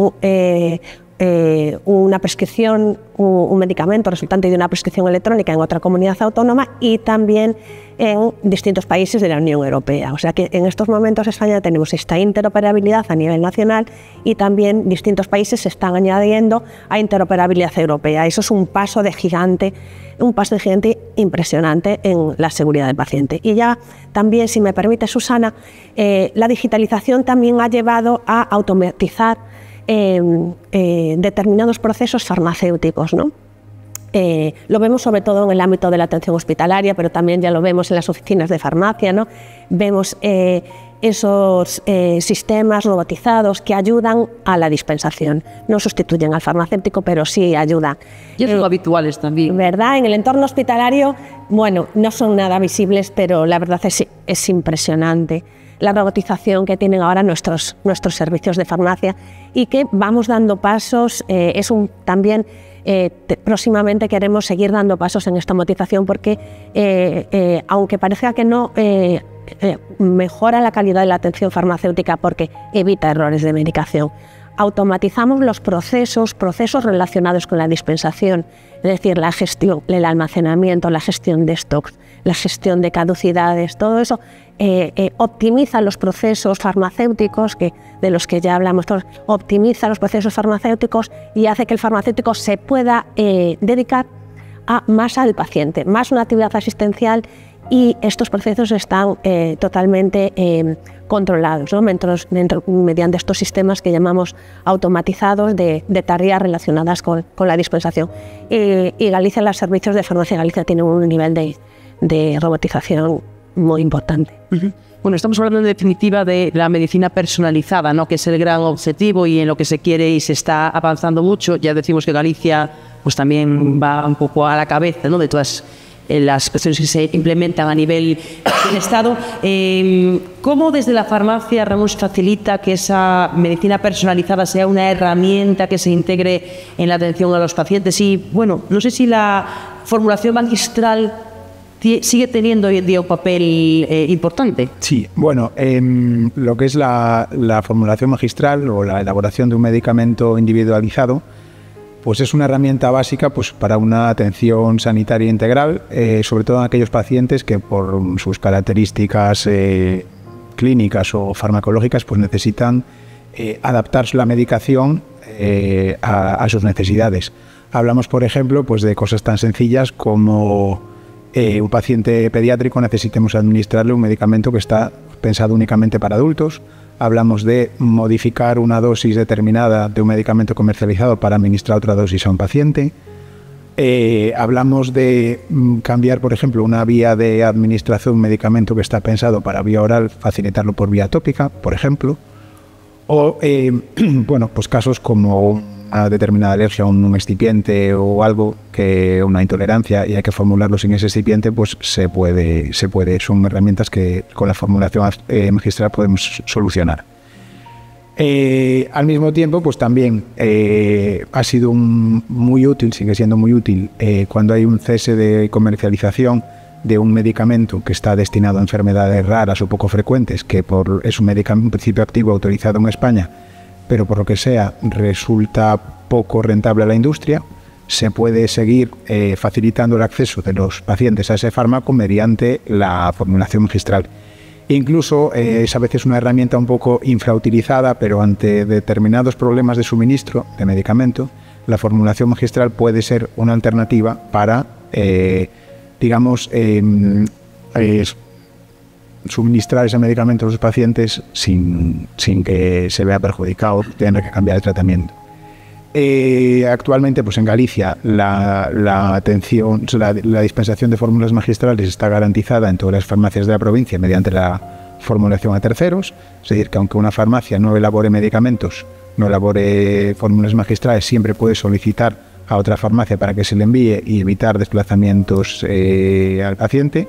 una prescripción, un medicamento resultante de una prescripción electrónica en otra comunidad autónoma y también en distintos países de la Unión Europea. O sea que en estos momentos en España tenemos esta interoperabilidad a nivel nacional y también distintos países se están añadiendo a interoperabilidad europea. Eso es un paso de gigante impresionante en la seguridad del paciente. Y ya también, si me permite, Susana, la digitalización también ha llevado a automatizar determinados procesos farmacéuticos, ¿no? Lo vemos sobre todo en el ámbito de la atención hospitalaria, pero también ya lo vemos en las oficinas de farmacia, ¿no? Vemos esos sistemas robotizados que ayudan a la dispensación. No sustituyen al farmacéutico, pero sí ayudan. Y son habituales también. ¿Verdad? En el entorno hospitalario, bueno, no son nada visibles, pero la verdad es impresionante la robotización que tienen ahora nuestros servicios de farmacia y que vamos dando pasos. También próximamente queremos seguir dando pasos en esta automatización porque aunque parezca que no, mejora la calidad de la atención farmacéutica porque evita errores de medicación. Automatizamos los procesos relacionados con la dispensación, es decir, la gestión, el almacenamiento, la gestión de stocks, la gestión de caducidades, todo eso optimiza los procesos farmacéuticos, de los que ya hablamos, optimiza los procesos farmacéuticos y hace que el farmacéutico se pueda dedicar más al paciente, más una actividad asistencial, y estos procesos están totalmente controlados, ¿no? mediante estos sistemas que llamamos automatizados de tareas relacionadas con la dispensación. Y Galicia, los servicios de farmacia de Galicia tienen un nivel de robotización muy importante. Bueno, estamos hablando en definitiva de la medicina personalizada, ¿no? Que es el gran objetivo y en lo que se quiere y se está avanzando mucho. Ya decimos que Galicia pues también va un poco a la cabeza, ¿no? De todas las cuestiones que se implementan a nivel del Estado. ¿Cómo desde la farmacia, Ramón, se facilita que esa medicina personalizada sea una herramienta que se integre en la atención a los pacientes? Y bueno, no sé si la formulación magistral sigue teniendo hoy en día un papel importante. Sí, bueno, lo que es la formulación magistral o la elaboración de un medicamento individualizado, pues es una herramienta básica pues, para una atención sanitaria integral, sobre todo en aquellos pacientes que por sus características clínicas o farmacológicas pues necesitan adaptar la medicación a sus necesidades. Hablamos, por ejemplo, pues de cosas tan sencillas como un paciente pediátrico necesitemos administrarle un medicamento que está pensado únicamente para adultos. Hablamos de modificar una dosis determinada de un medicamento comercializado para administrar otra dosis a un paciente. Hablamos de cambiar, por ejemplo, una vía de administración de un medicamento que está pensado para vía oral, facilitarlo por vía tópica, por ejemplo. O, bueno, pues casos como una determinada alergia a un excipiente o algo, que una intolerancia y hay que formularlo sin ese excipiente, pues se puede, son herramientas que con la formulación magistral podemos solucionar. Al mismo tiempo, pues también ha sido muy útil, sigue siendo muy útil, cuando hay un cese de comercialización de un medicamento que está destinado a enfermedades raras o poco frecuentes, que es un medicamento, un principio activo autorizado en España, pero por lo que sea resulta poco rentable a la industria, se puede seguir facilitando el acceso de los pacientes a ese fármaco mediante la formulación magistral. Incluso es a veces una herramienta un poco infrautilizada, pero ante determinados problemas de suministro de medicamento, la formulación magistral puede ser una alternativa para, digamos, suministrar ese medicamento a los pacientes sin que se vea perjudicado, tener que cambiar el tratamiento. Actualmente, pues en Galicia, la dispensación de fórmulas magistrales está garantizada en todas las farmacias de la provincia mediante la formulación a terceros, es decir, que aunque una farmacia no elabore medicamentos, no elabore fórmulas magistrales, siempre puede solicitar a otra farmacia para que se le envíe y evitar desplazamientos al paciente.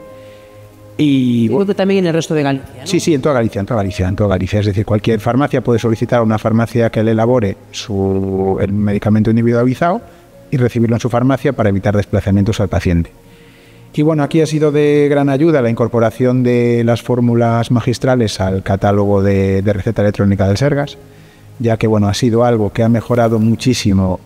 Y creo que también en el resto de Galicia, ¿no? Sí, en toda Galicia. Es decir, cualquier farmacia puede solicitar a una farmacia que le elabore el medicamento individualizado y recibirlo en su farmacia para evitar desplazamientos al paciente. Y bueno, aquí ha sido de gran ayuda la incorporación de las fórmulas magistrales al catálogo de receta electrónica del Sergas, ya que bueno, ha sido algo que ha mejorado muchísimo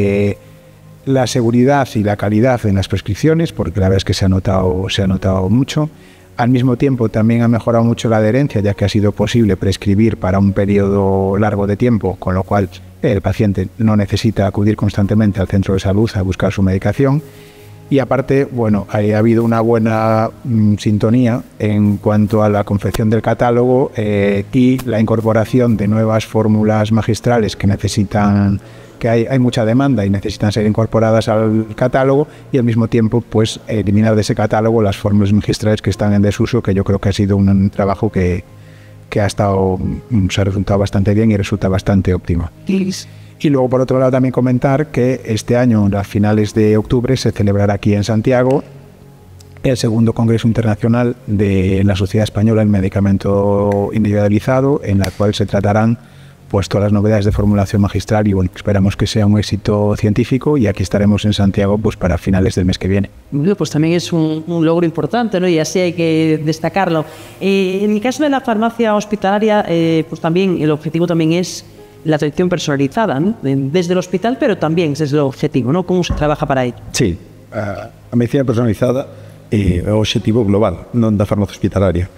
la seguridad y la calidad en las prescripciones, porque la verdad es que se ha notado mucho. Al mismo tiempo también ha mejorado mucho la adherencia, ya que ha sido posible prescribir para un periodo largo de tiempo, con lo cual el paciente no necesita acudir constantemente al centro de salud a buscar su medicación. Y aparte, bueno, ha habido una buena sintonía en cuanto a la confección del catálogo y la incorporación de nuevas fórmulas magistrales que hay mucha demanda y necesitan ser incorporadas al catálogo, y al mismo tiempo pues eliminar de ese catálogo las fórmulas magistrales que están en desuso, que yo creo que ha sido un trabajo que se ha resultado bastante bien y resulta bastante óptimo. Y luego, por otro lado, también comentar que este año, a finales de octubre, se celebrará aquí en Santiago el segundo Congreso Internacional de la Sociedad Española en Medicamento Individualizado, en la cual se tratarán pues todas las novedades de formulación magistral y bueno, esperamos que sea un éxito científico, y aquí estaremos en Santiago pues para finales del mes que viene. Pues también es un logro importante, ¿no? Y así hay que destacarlo. En el caso de la farmacia hospitalaria, pues también el objetivo también es la atención personalizada, ¿no? Desde el hospital, pero también desde el objetivo, ¿no? ¿Cómo se trabaja para ello? Sí, a medicina personalizada é o objetivo global, non da farmacia hospitalaria.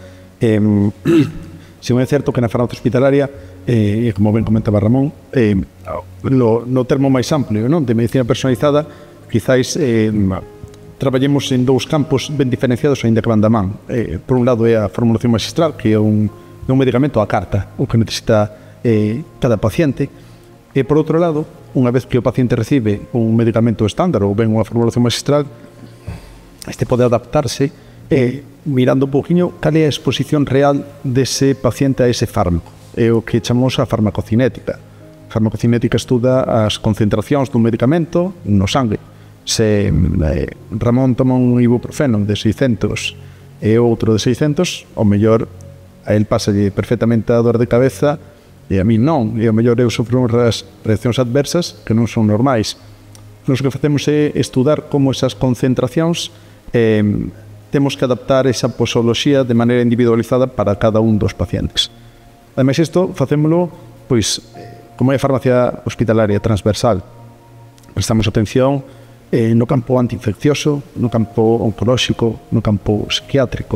Se é certo que na farmacia hospitalaria, como ben comentaba Ramón, no termo máis amplio, non, de medicina personalizada, quizáis traballemos en dous campos ben diferenciados, ainda que van da man. Por un lado é a formulación magistral, que é un medicamento á carta, o que necesita cada paciente, e por outro lado, unha vez que o paciente recibe un medicamento estándar ou ben unha formulación magistral, este pode adaptarse mirando un poquinho cal é a exposición real dese paciente a ese fármaco. É o que chamamos a farmacocinética. A farmacocinética estuda as concentracións dun medicamento no sangue. Se Ramón toma un ibuprofeno de 600 e outro de 600, ao mellor a él pásalle perfectamente a dor de cabeza e a mí non, e ao mellor eu sofro unhas reaccións adversas que non son normais. Nos que facemos é estudar como esas concentracións temos que adaptar esa posoloxía de maneira individualizada para cada un dos pacientes. Ademais, isto facémolo, pois, como é a farmacia hospitalaria transversal. Prestamos atención no campo antiinfeccioso, no campo oncolóxico, no campo psiquiátrico.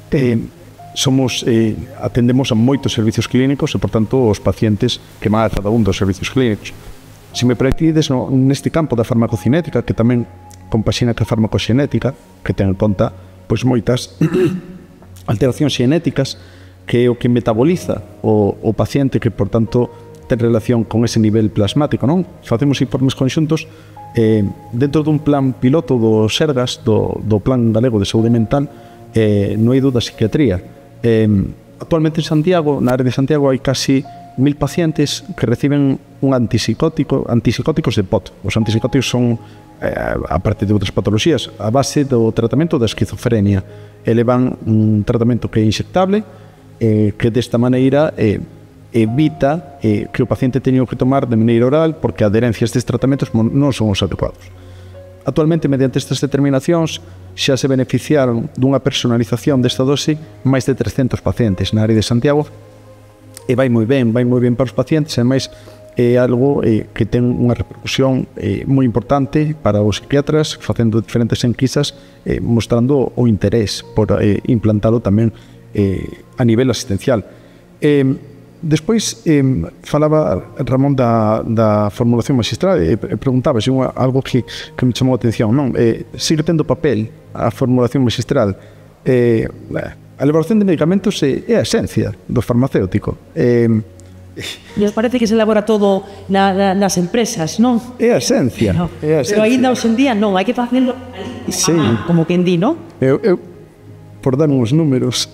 Atendemos a moitos servicios clínicos e, por tanto, os pacientes que van a cada un dos servicios clínicos. Se me permitides, neste campo da farmacocinética, que tamén compaxina ca farmacoxenética, que ten en conta pois moitas alteracións xenéticas, que é o que metaboliza o paciente, que, por tanto, ten relación con ese nivel plasmático, non? Facemos informes conxuntos dentro dun plan piloto do Sergas, do Plan Galego de Saúde Mental, no eido da psiquiatría. Actualmente en Santiago, na área de Santiago, hai casi 1000 pacientes que reciben un antisicóticos de POT. Os antisicóticos son, a parte de outras patoloxías, a base do tratamento da esquizofrenia. Elevan un tratamento que é inxectable, que desta maneira evita que o paciente teña que tomar de maneira oral, porque a adherencia a estes tratamentos non son os adecuados. Actualmente, mediante estas determinacións, xa se beneficiaron dunha personalización desta dose máis de 300 pacientes na área de Santiago, e vai moi ben para os pacientes, e máis é algo que ten unha repercusión moi importante para os psiquiatras, facendo diferentes enquisas, mostrando o interés por implantalo tamén a nivel asistencial. Despois, falaba Ramón da formulación magistral e preguntaba se algo que me chamou a atención, non? Sigue tendo papel a formulación magistral. A elaboración de medicamentos é a esencia do farmacéutico. E os parece que se elabora todo nas empresas, non? É a esencia. Pero ainda hoxe en día non, hai que facelo como quen di, non? Por dar uns números,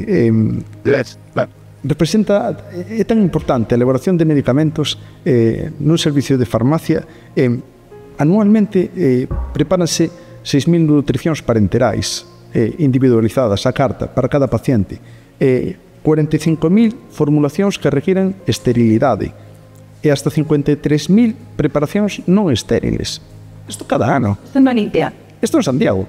representa, é tan importante a elaboración de medicamentos nun servicio de farmacia. Anualmente prepáranse 6.000 nutricións parenterais individualizadas a carta para cada paciente, 45.000 formulacións que requiren esterilidade e hasta 53.000 preparacións non estériles. Isto cada ano. Isto en Galicia. Isto en Santiago.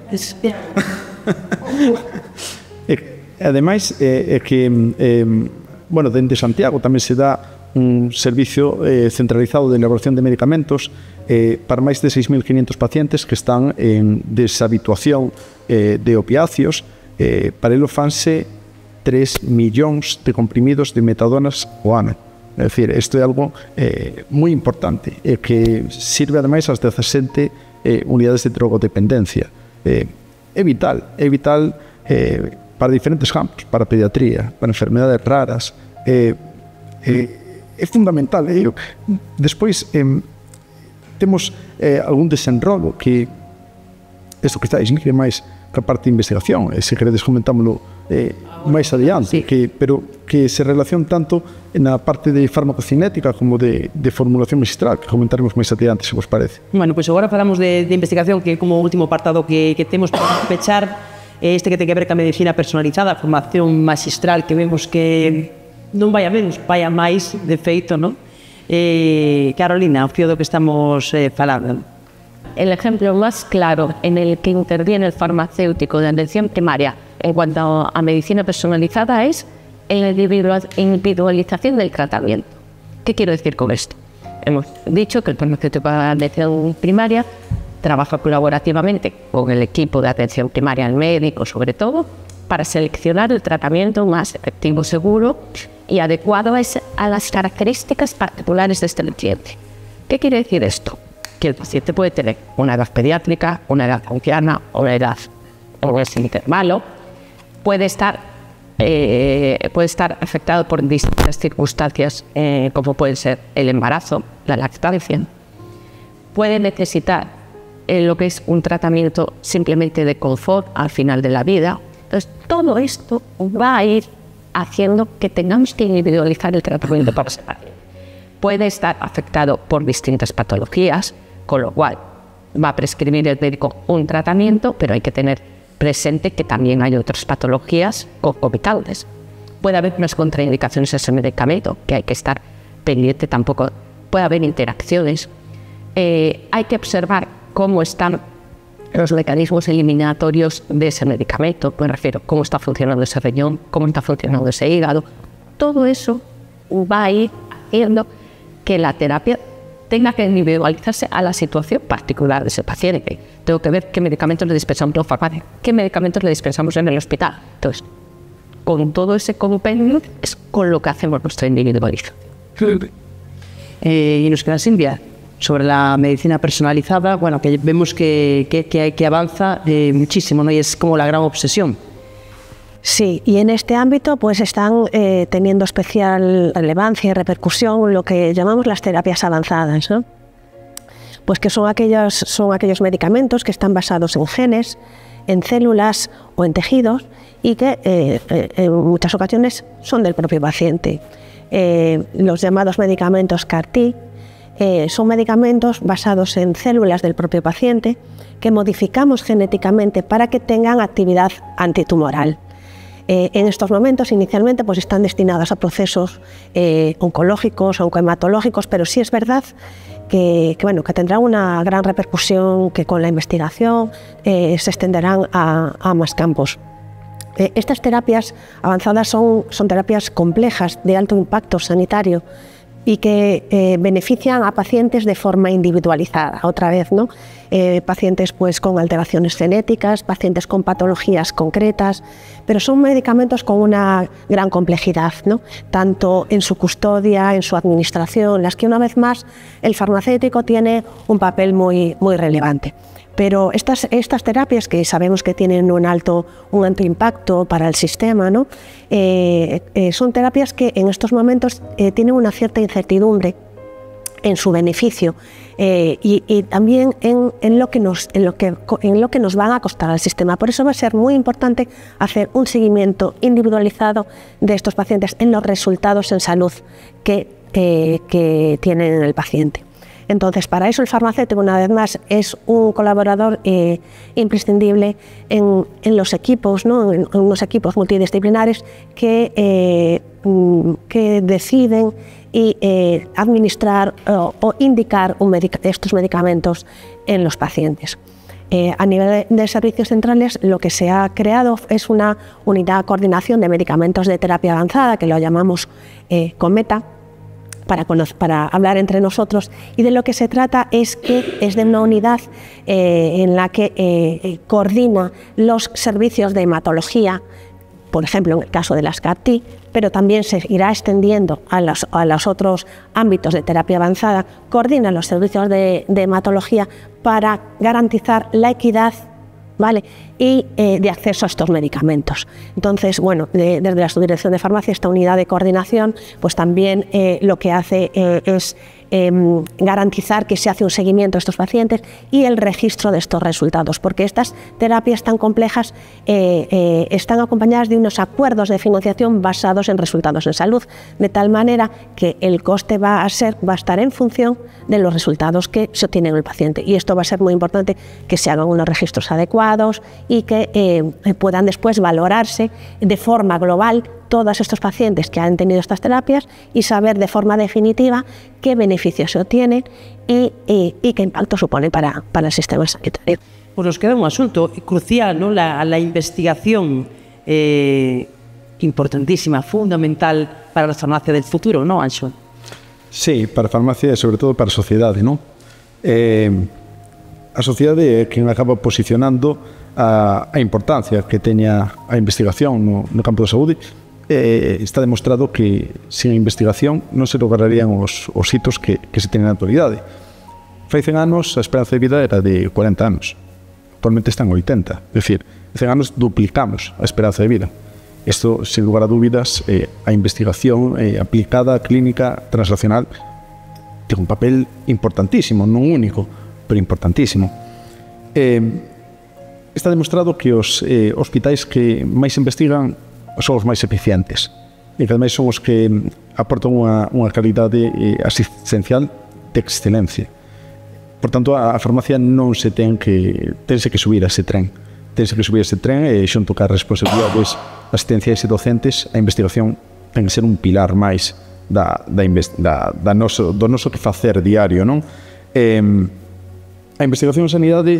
Ademais, é que dende Santiago tamén se dá un servicio centralizado de elaboración de medicamentos para máis de 6.500 pacientes que están en deshabituación de opiáceos. Para elo fanse 3 millóns de comprimidos de metadonas ao ano. É dicir, isto é algo moi importante e que sirve ademais ás 17 unidades de drogodependencia. É vital para diferentes campos, para pediatría, para enfermedades raras. É fundamental. Despois temos algún desenrolo que isto que estáis que é máis que a parte de investigación, se queredes comentámoslo máis adiante, pero que se relaciona tanto na parte de farmacocinética como de formulación magistral, que comentaremos máis adiante, se vos parece. Bueno, pois agora falamos de investigación, que como último apartado que temos para pechar este que ten que ver ca medicina personalizada, a formación magistral, que vemos que non vai a menos, vai a máis, de feito, non? Carolina, o fío do que estamos falando. El ejemplo más claro en el que interviene el farmacéutico de atención primaria en cuanto a medicina personalizada es en la individualización del tratamiento. ¿Qué quiero decir con esto? Hemos dicho que el farmacéutico de atención primaria trabaja colaborativamente con el equipo de atención primaria, el médico sobre todo, para seleccionar el tratamiento más efectivo, seguro y adecuado a las características particulares de este paciente. ¿Qué quiere decir esto? Que el paciente puede tener una edad pediátrica, una edad anciana, una edad en ese intervalo, puede estar afectado por distintas circunstancias como pueden ser el embarazo, la lactancia, puede necesitar lo que es un tratamiento simplemente de confort al final de la vida Entonces, todo esto va a ir haciendo que tengamos que individualizar el tratamiento para ese paciente. Puede estar afectado por distintas patologías, con lo cual va a prescribir el médico un tratamiento, pero hay que tener presente que también hay otras patologías concomitantes. Puede haber unas contraindicaciones a ese medicamento que hay que estar pendiente, tampoco puede haber interacciones. Hay que observar cómo están los mecanismos eliminatorios de ese medicamento, me refiero, cómo está funcionando ese riñón, cómo está funcionando ese hígado. Todo eso va a ir haciendo que la terapia tenga que individualizarse a la situación particular de ese paciente. Tengo que ver qué medicamentos le dispensamos en farmacia, qué medicamentos le dispensamos en el hospital. Entonces, con todo ese compendio es con lo que hacemos nuestra individualización. Y nos queda Silvia, sobre la medicina personalizada, bueno, que vemos que avanza muchísimo, ¿no? Y es como la gran obsesión. Sí, y en este ámbito pues están teniendo especial relevancia y repercusión lo que llamamos las terapias avanzadas, ¿no? Pues que son aquellos medicamentos que están basados en genes, en células o en tejidos y que en muchas ocasiones son del propio paciente. Los llamados medicamentos CAR-T son medicamentos basados en células del propio paciente que modificamos genéticamente para que tengan actividad antitumoral. En estos momentos, inicialmente, pues están destinados a procesos oncológicos, oncohematológicos, pero sí es verdad que tendrán una gran repercusión, que con la investigación se extenderán a más campos. Estas terapias avanzadas son terapias complejas, de alto impacto sanitario, y que benefician a pacientes de forma individualizada, otra vez, ¿no? Pacientes pues con alteraciones genéticas, pacientes con patologías concretas, pero son medicamentos con una gran complejidad, ¿no? Tanto en su custodia, en su administración, las que una vez más el farmacéutico tiene un papel muy relevante. Pero estas terapias, que sabemos que tienen un alto impacto para el sistema, ¿no? Son terapias que en estos momentos tienen una cierta incertidumbre en su beneficio y también en lo que nos van a costar al sistema. Por eso va a ser muy importante hacer un seguimiento individualizado de estos pacientes en los resultados en salud que tienen el paciente. Entonces, para eso el farmacéutico, una vez más, es un colaborador imprescindible en los equipos, ¿no? En unos equipos multidisciplinares que deciden administrar o indicar estos medicamentos en los pacientes. A nivel de servicios centrales, lo que se ha creado es una unidad de coordinación de medicamentos de terapia avanzada, que lo llamamos COMETA, para hablar entre nosotros, y de lo que se trata es de una unidad en la que coordina los servicios de hematología, por ejemplo en el caso de las CAR-T, pero también se irá extendiendo a los otros ámbitos de terapia avanzada, coordina los servicios de hematología para garantizar la equidad, ¿vale? Y de acceso a estos medicamentos. Entonces, bueno, desde la Subdirección de Farmacia, esta unidad de coordinación, pues también lo que hace es garantizar que se hace un seguimiento a estos pacientes y el registro de estos resultados, porque estas terapias tan complejas están acompañadas de unos acuerdos de financiación basados en resultados en salud, de tal manera que el coste va a estar en función de los resultados que se obtienen en el paciente, y esto va a ser muy importante, que se hagan unos registros adecuados y que puedan después valorarse de forma global todos estos pacientes que han tenido estas terapias y saber de forma definitiva qué beneficios se obtienen y qué impacto supone para el sistema sanitario. Pues nos queda un asunto crucial, ¿no? La investigación importantísima, fundamental para la farmacia del futuro, ¿no, Anxo? Sí, para a farmacia e sobre todo para a sociedade, non? A sociedade é quen acaba posicionando a importancia que teña a investigación no campo da saúde. Está demostrado que sin a investigación non se lograrían os hitos que se teñen na actualidade. Fai 100 anos a esperanza de vida era de 40 anos, actualmente están 80, é dicir, en 100 anos duplicamos a esperanza de vida. Isto, sin lugar a dúbidas, a investigación aplicada, clínica, translacional, ten un papel importantísimo, non único, pero importantísimo. está demostrado que os hospitais que máis investigan son os máis eficientes e que ademais son os que aportan unha calidade asistencial de excelencia. Por tanto, a farmacia non se tense que subir a ese tren. Tense que subir a ese tren e xunto ca responsabilidades asistenciais e docentes, a investigación ten que ser un pilar máis do noso que facer diario, non? A investigación en sanidade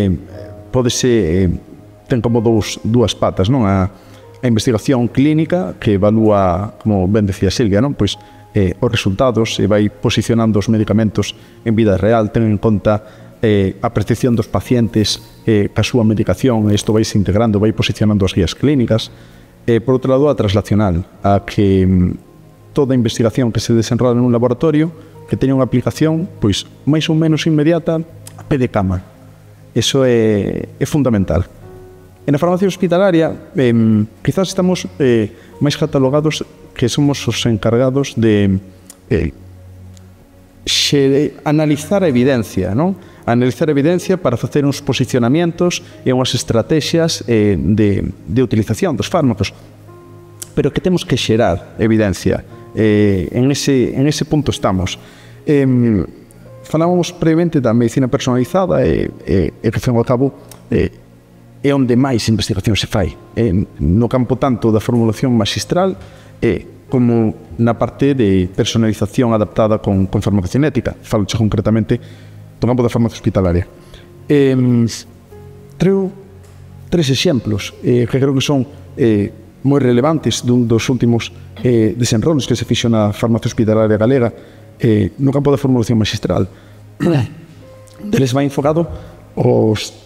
ten como dúas patas, non? A investigación clínica que evalúa, como ben decía Silvia, non? Pois os resultados e vai posicionando os medicamentos en vida real, ten en conta a percepción dos pacientes ca súa medicación, e isto vai se integrando, vai posicionando as guías clínicas. Por outro lado, a translacional, a que toda a investigación que se desenrola nun laboratorio que teña unha aplicación pois máis ou menos inmediata a pé de cama. Iso é fundamental. En a farmacia hospitalaria, quizás estamos máis catalogados que somos os encargados de analizar a evidencia, non? Analizar a evidencia para facer uns posicionamientos e unhas estrategias de utilización dos fármacos, pero que temos que xerar evidencia. En ese punto estamos. Falábamos previamente da medicina personalizada e que, ao cabo, é onde máis investigación se fai, no campo tanto da formulación magistral como na parte de personalización adaptada con farmacocinética. Falo concretamente do campo da farmacia hospitalaria. Treo 3 exemplos que creo que son moi relevantes dun dos últimos desenrolos que se fixo na farmacia hospitalaria galega no campo da formulación magistral. Deles vai enfocado os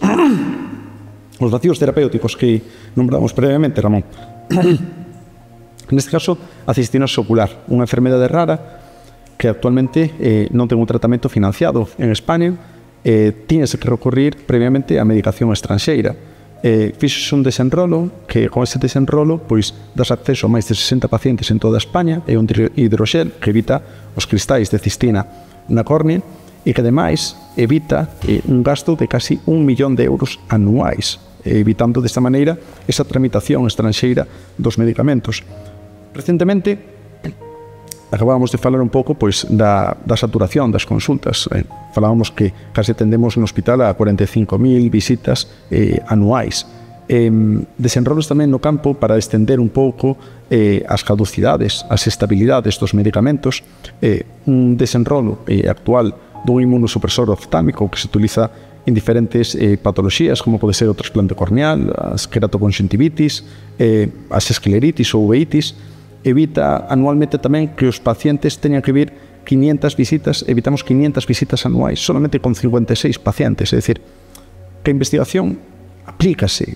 vacíos terapéuticos que nombramos previamente, Ramón. Neste caso, a cistinosis ocular, unha enfermedade rara que actualmente non ten un tratamento financiado en España, tiñase que recorrer previamente a medicación estranxeira. Fixose un desenrolo que, con ese desenrolo, pois, das acceso a máis de 60 pacientes en toda España, é un hidroxel que evita os cristais de cistina na córnea e que, ademais, evita un gasto de casi 1 millón de euros anuais, evitando desta maneira esa tramitación estranxeira dos medicamentos. Recentemente, acabábamos de falar un pouco pois, da saturación das consultas. Falábamos que case atendemos no hospital a 45.000 visitas anuais. Desenrolos tamén no campo para estender un pouco as caducidades, as estabilidades dos medicamentos. Un desenrolo actual dun inmunosupresor oftámico que se utiliza en diferentes patoloxías, como pode ser o trasplante corneal, as queratoconxuntivitis, as escleritis ou uveitis. Evita anualmente tamén que os pacientes teñan que vir 500 visitas, evitamos 500 visitas anuais, solamente con 56 pacientes, é dicir, que a investigación aplícase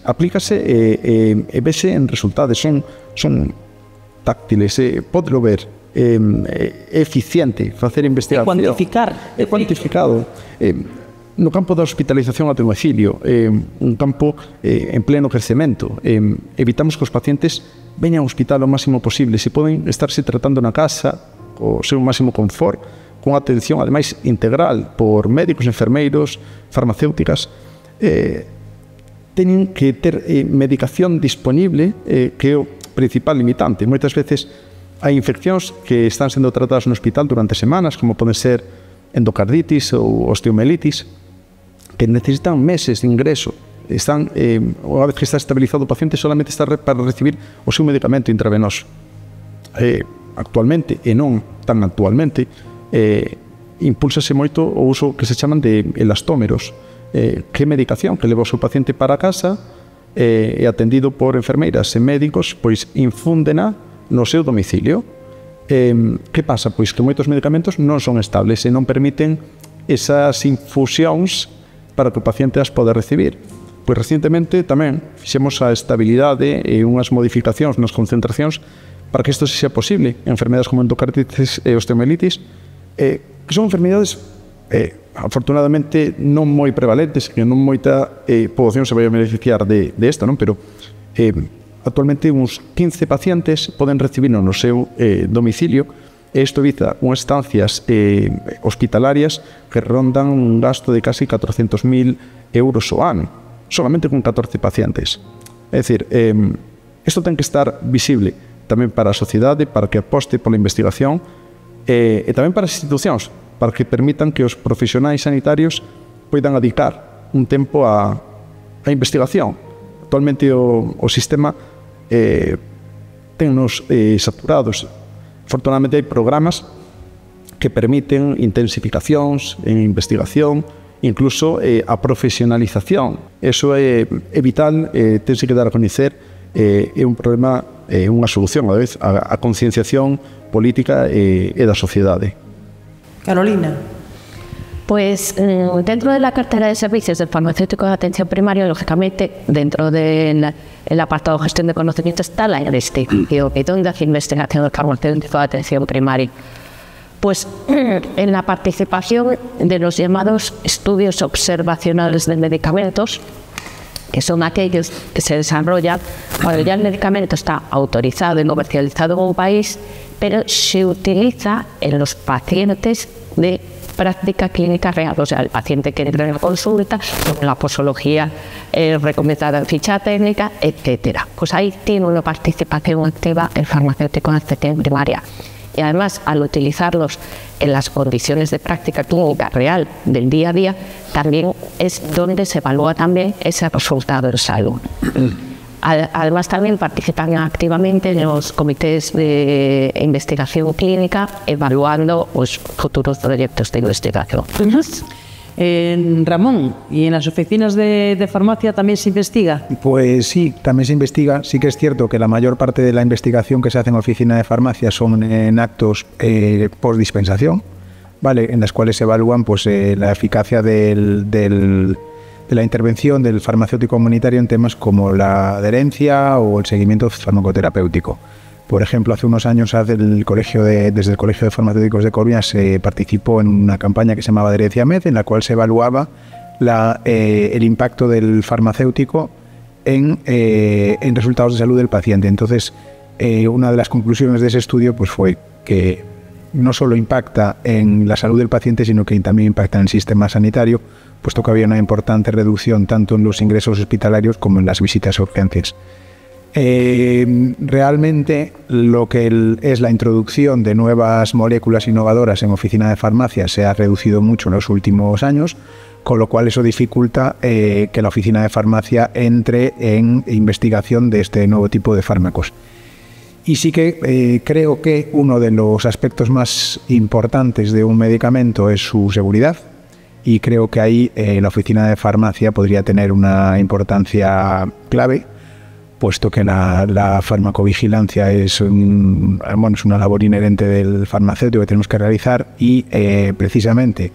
e vese en resultados, son táctiles, podelo ver, é eficiente facer investigación. É cuantificado. No campo da hospitalización a domicilio, un campo en pleno crecemento. Evitamos que os pacientes veñan ao hospital o máximo posible. Se poden estarse tratando na casa, o seu máximo confort, con atención, ademais, integral por médicos, enfermeiros, farmacéuticas, teñen que ter medicación disponible, que é o principal limitante. Moitas veces hai infeccións que están sendo tratadas no hospital durante semanas, como poden ser endocarditis ou osteomelitis, que necesitan meses de ingreso. Unha vez que está estabilizado o paciente, solamente está para recibir o seu medicamento intravenoso. Actualmente, e non tan actualmente, impúlsase moito o uso que se chaman de elastómeros, que é medicación que leva o seu paciente para casa e atendido por enfermeiras e médicos, pois infúndena no seu domicilio. Que pasa? Pois que moitos medicamentos non son estables e non permiten esas infusións para que o paciente as poda recibir. Pois recentemente tamén fixemos a estabilidade e unhas modificacións nas concentracións para que isto sexa posible en enfermedades como endocarditis e osteomelitis, que son enfermedades afortunadamente non moi prevalentes, que non moita poboación se vai a beneficiar de isto, non? Pero actualmente uns 15 pacientes poden recibirlo no seu domicilio e isto evita unhas estancias hospitalarias que rondan un gasto de casi 400.000 euros ao ano. solamente con 14 pacientes. É dicir, isto ten que estar visible tamén para a sociedade, para que aposte pola investigación, e tamén para as institucións, para que permitan que os profesionais sanitarios poidan dedicar un tempo a investigación. Actualmente o sistema tennos saturados. Afortunadamente hai programas que permiten intensificacións en investigación, incluso a profesionalización. Eso é vital, tense que dar a coñecer, é un problema, unha solución a vez, a concienciación política e da sociedade. Carolina. Pues dentro de la cartera de servicios del farmacéutico de atención primaria, lógicamente, dentro del apartado de gestión de conocimiento está la investigación, y donde hace investigación del farmacéutico de atención primaria. Pues en la participación de los llamados estudios observacionales de medicamentos, que son aquellos que se desarrollan cuando ya el medicamento está autorizado y comercializado en un país, pero se utiliza en los pacientes de práctica clínica real, o sea, el paciente que entra en la consulta, con la posología recomendada en ficha técnica, etcétera. Pues ahí tiene una participación activa el farmacéutico de atención primaria. Y además, al utilizarlos en las condiciones de práctica clínica real del día a día, también es donde se evalúa también ese resultado de salud. Además, también participan activamente en los comités de investigación clínica, evaluando los futuros proyectos de investigación. Ramón, ¿y en las oficinas de farmacia también se investiga? Pues sí, también se investiga. Sí que es cierto que la mayor parte de la investigación que se hace en oficina de farmacia son en actos post-dispensación, ¿vale? En las cuales se evalúan pues, la eficacia de la intervención del farmacéutico comunitario en temas como la adherencia o el seguimiento farmacoterapéutico. Por ejemplo, hace unos años desde el Colegio de Farmacéuticos de Coruña se participó en una campaña que se llamaba Adherencia Med, en la cual se evaluaba el impacto del farmacéutico en resultados de salud del paciente. Entonces, una de las conclusiones de ese estudio pues, fue que no solo impacta en la salud del paciente, sino que también impacta en el sistema sanitario, puesto que había una importante reducción tanto en los ingresos hospitalarios como en las visitas a urgencias. Realmente lo que es la introducción de nuevas moléculas innovadoras en oficina de farmacia se ha reducido mucho en los últimos años, con lo cual eso dificulta que la oficina de farmacia entre en investigación de este nuevo tipo de fármacos. Y sí que creo que uno de los aspectos más importantes de un medicamento es su seguridad, y creo que ahí la oficina de farmacia podría tener una importancia clave, puesto que la farmacovigilancia es una labor inherente del farmacéutico que tenemos que realizar, y precisamente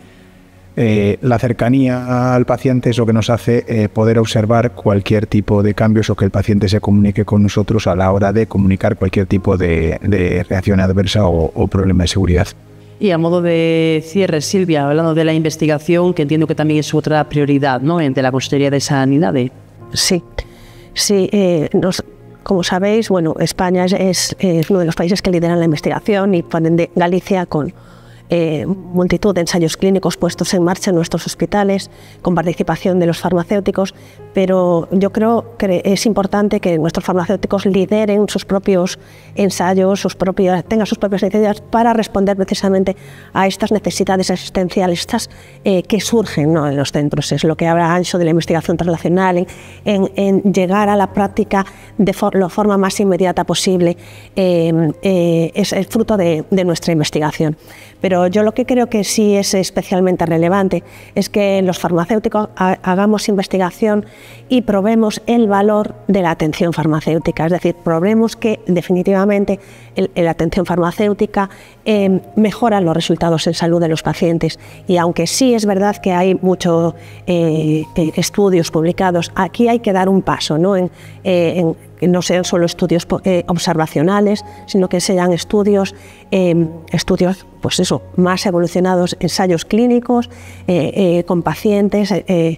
la cercanía al paciente es lo que nos hace poder observar cualquier tipo de cambios o que el paciente se comunique con nosotros a la hora de comunicar cualquier tipo de reacción adversa o problema de seguridad. Y a modo de cierre, Silvia, hablando de la investigación, que entiendo que también es otra prioridad, ¿no?, de la Consellería de Sanidad. Sí. Sí, como sabéis, bueno, España es uno de los países que lideran la investigación, y por ende Galicia con multitud de ensayos clínicos puestos en marcha en nuestros hospitales, con participación de los farmacéuticos, pero yo creo que es importante que nuestros farmacéuticos lideren sus propios ensayos, tengan sus propias iniciativas para responder precisamente a estas necesidades existenciales, estas que surgen, ¿no?, en los centros. Es lo que habla Anxo de la investigación translacional, en llegar a la práctica de la forma más inmediata posible, es el fruto de nuestra investigación. Pero yo lo que creo que sí es especialmente relevante es que los farmacéuticos hagamos investigación y probemos el valor de la atención farmacéutica. Es decir, probemos que definitivamente la atención farmacéutica mejora los resultados en salud de los pacientes. Y aunque sí es verdad que hay muchos estudios publicados, aquí hay que dar un paso, ¿no?, que no sean solo estudios observacionales, sino que sean estudios pues eso, más evolucionados, ensayos clínicos con pacientes,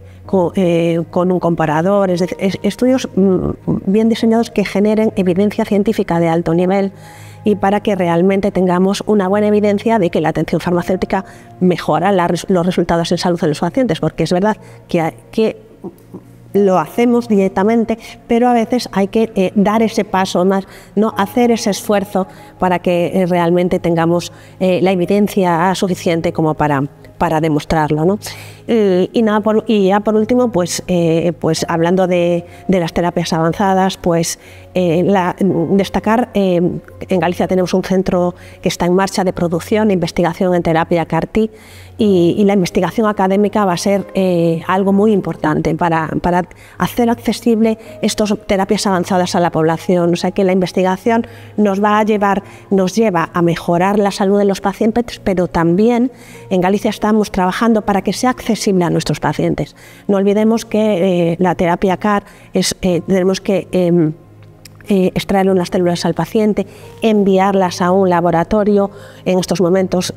con un comparador, es decir, estudios bien diseñados que generen evidencia científica de alto nivel, y para que realmente tengamos una buena evidencia de que la atención farmacéutica mejora los resultados en salud de los pacientes, porque es verdad que lo hacemos directamente, pero a veces hay que dar ese paso más, ¿no? Hacer ese esfuerzo para que realmente tengamos la evidencia suficiente como para demostrarlo, ¿no? Y ya por último, pues hablando de las terapias avanzadas, pues destacar, en Galicia tenemos un centro que está en marcha de producción e investigación en terapia CAR-T, y la investigación académica va a ser algo muy importante para hacer accesible estas terapias avanzadas a la población. O sea que la investigación nos lleva a mejorar la salud de los pacientes, pero también en Galicia estamos trabajando para que sea accesible a nuestros pacientes. No olvidemos que la terapia CAR tenemos que extraer unas células al paciente, enviarlas a un laboratorio en estos momentos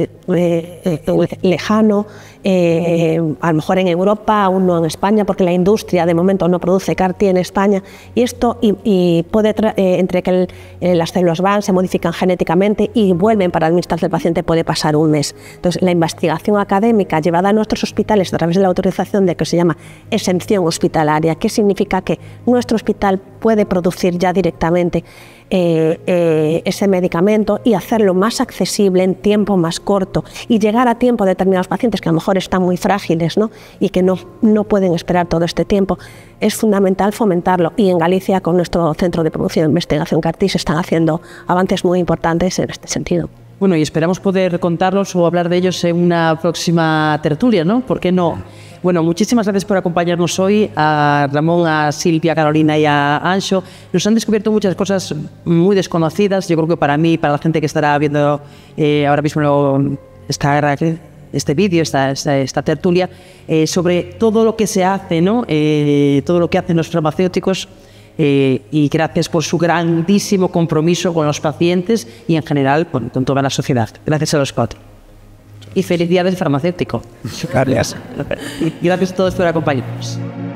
lejano, a lo mejor en Europa, aún no en España, porque la industria de momento no produce CAR-T en España, y esto puede entre que las células van, se modifican genéticamente y vuelven para administrarse al paciente, puede pasar un mes. Entonces, la investigación académica llevada a nuestros hospitales a través de la autorización de que se llama exención hospitalaria, que significa que nuestro hospital puede producir ya directamente ese medicamento y hacerlo más accesible en tiempo más corto y llegar a tiempo a determinados pacientes que a lo mejor están muy frágiles, ¿no? Y que no pueden esperar todo este tiempo. Es fundamental fomentarlo, y en Galicia con nuestro Centro de Producción e Investigación CAR-T se están haciendo avances muy importantes en este sentido. Bueno, y esperamos poder contarlos o hablar de ellos en una próxima tertulia, ¿no? ¿Por qué no? Bueno, muchísimas gracias por acompañarnos hoy, a Ramón, a Silvia, a Carolina y a Anxo. Nos han descubierto muchas cosas muy desconocidas. Yo creo que para mí, para la gente que estará viendo ahora mismo este vídeo, esta tertulia, sobre todo lo que se hace, ¿no? Todo lo que hacen los farmacéuticos, y gracias por su grandísimo compromiso con los pacientes y en general con toda la sociedad. Gracias a los cuatro. Y felicidades farmacéutico. Gracias. Y gracias a todos por acompañarnos.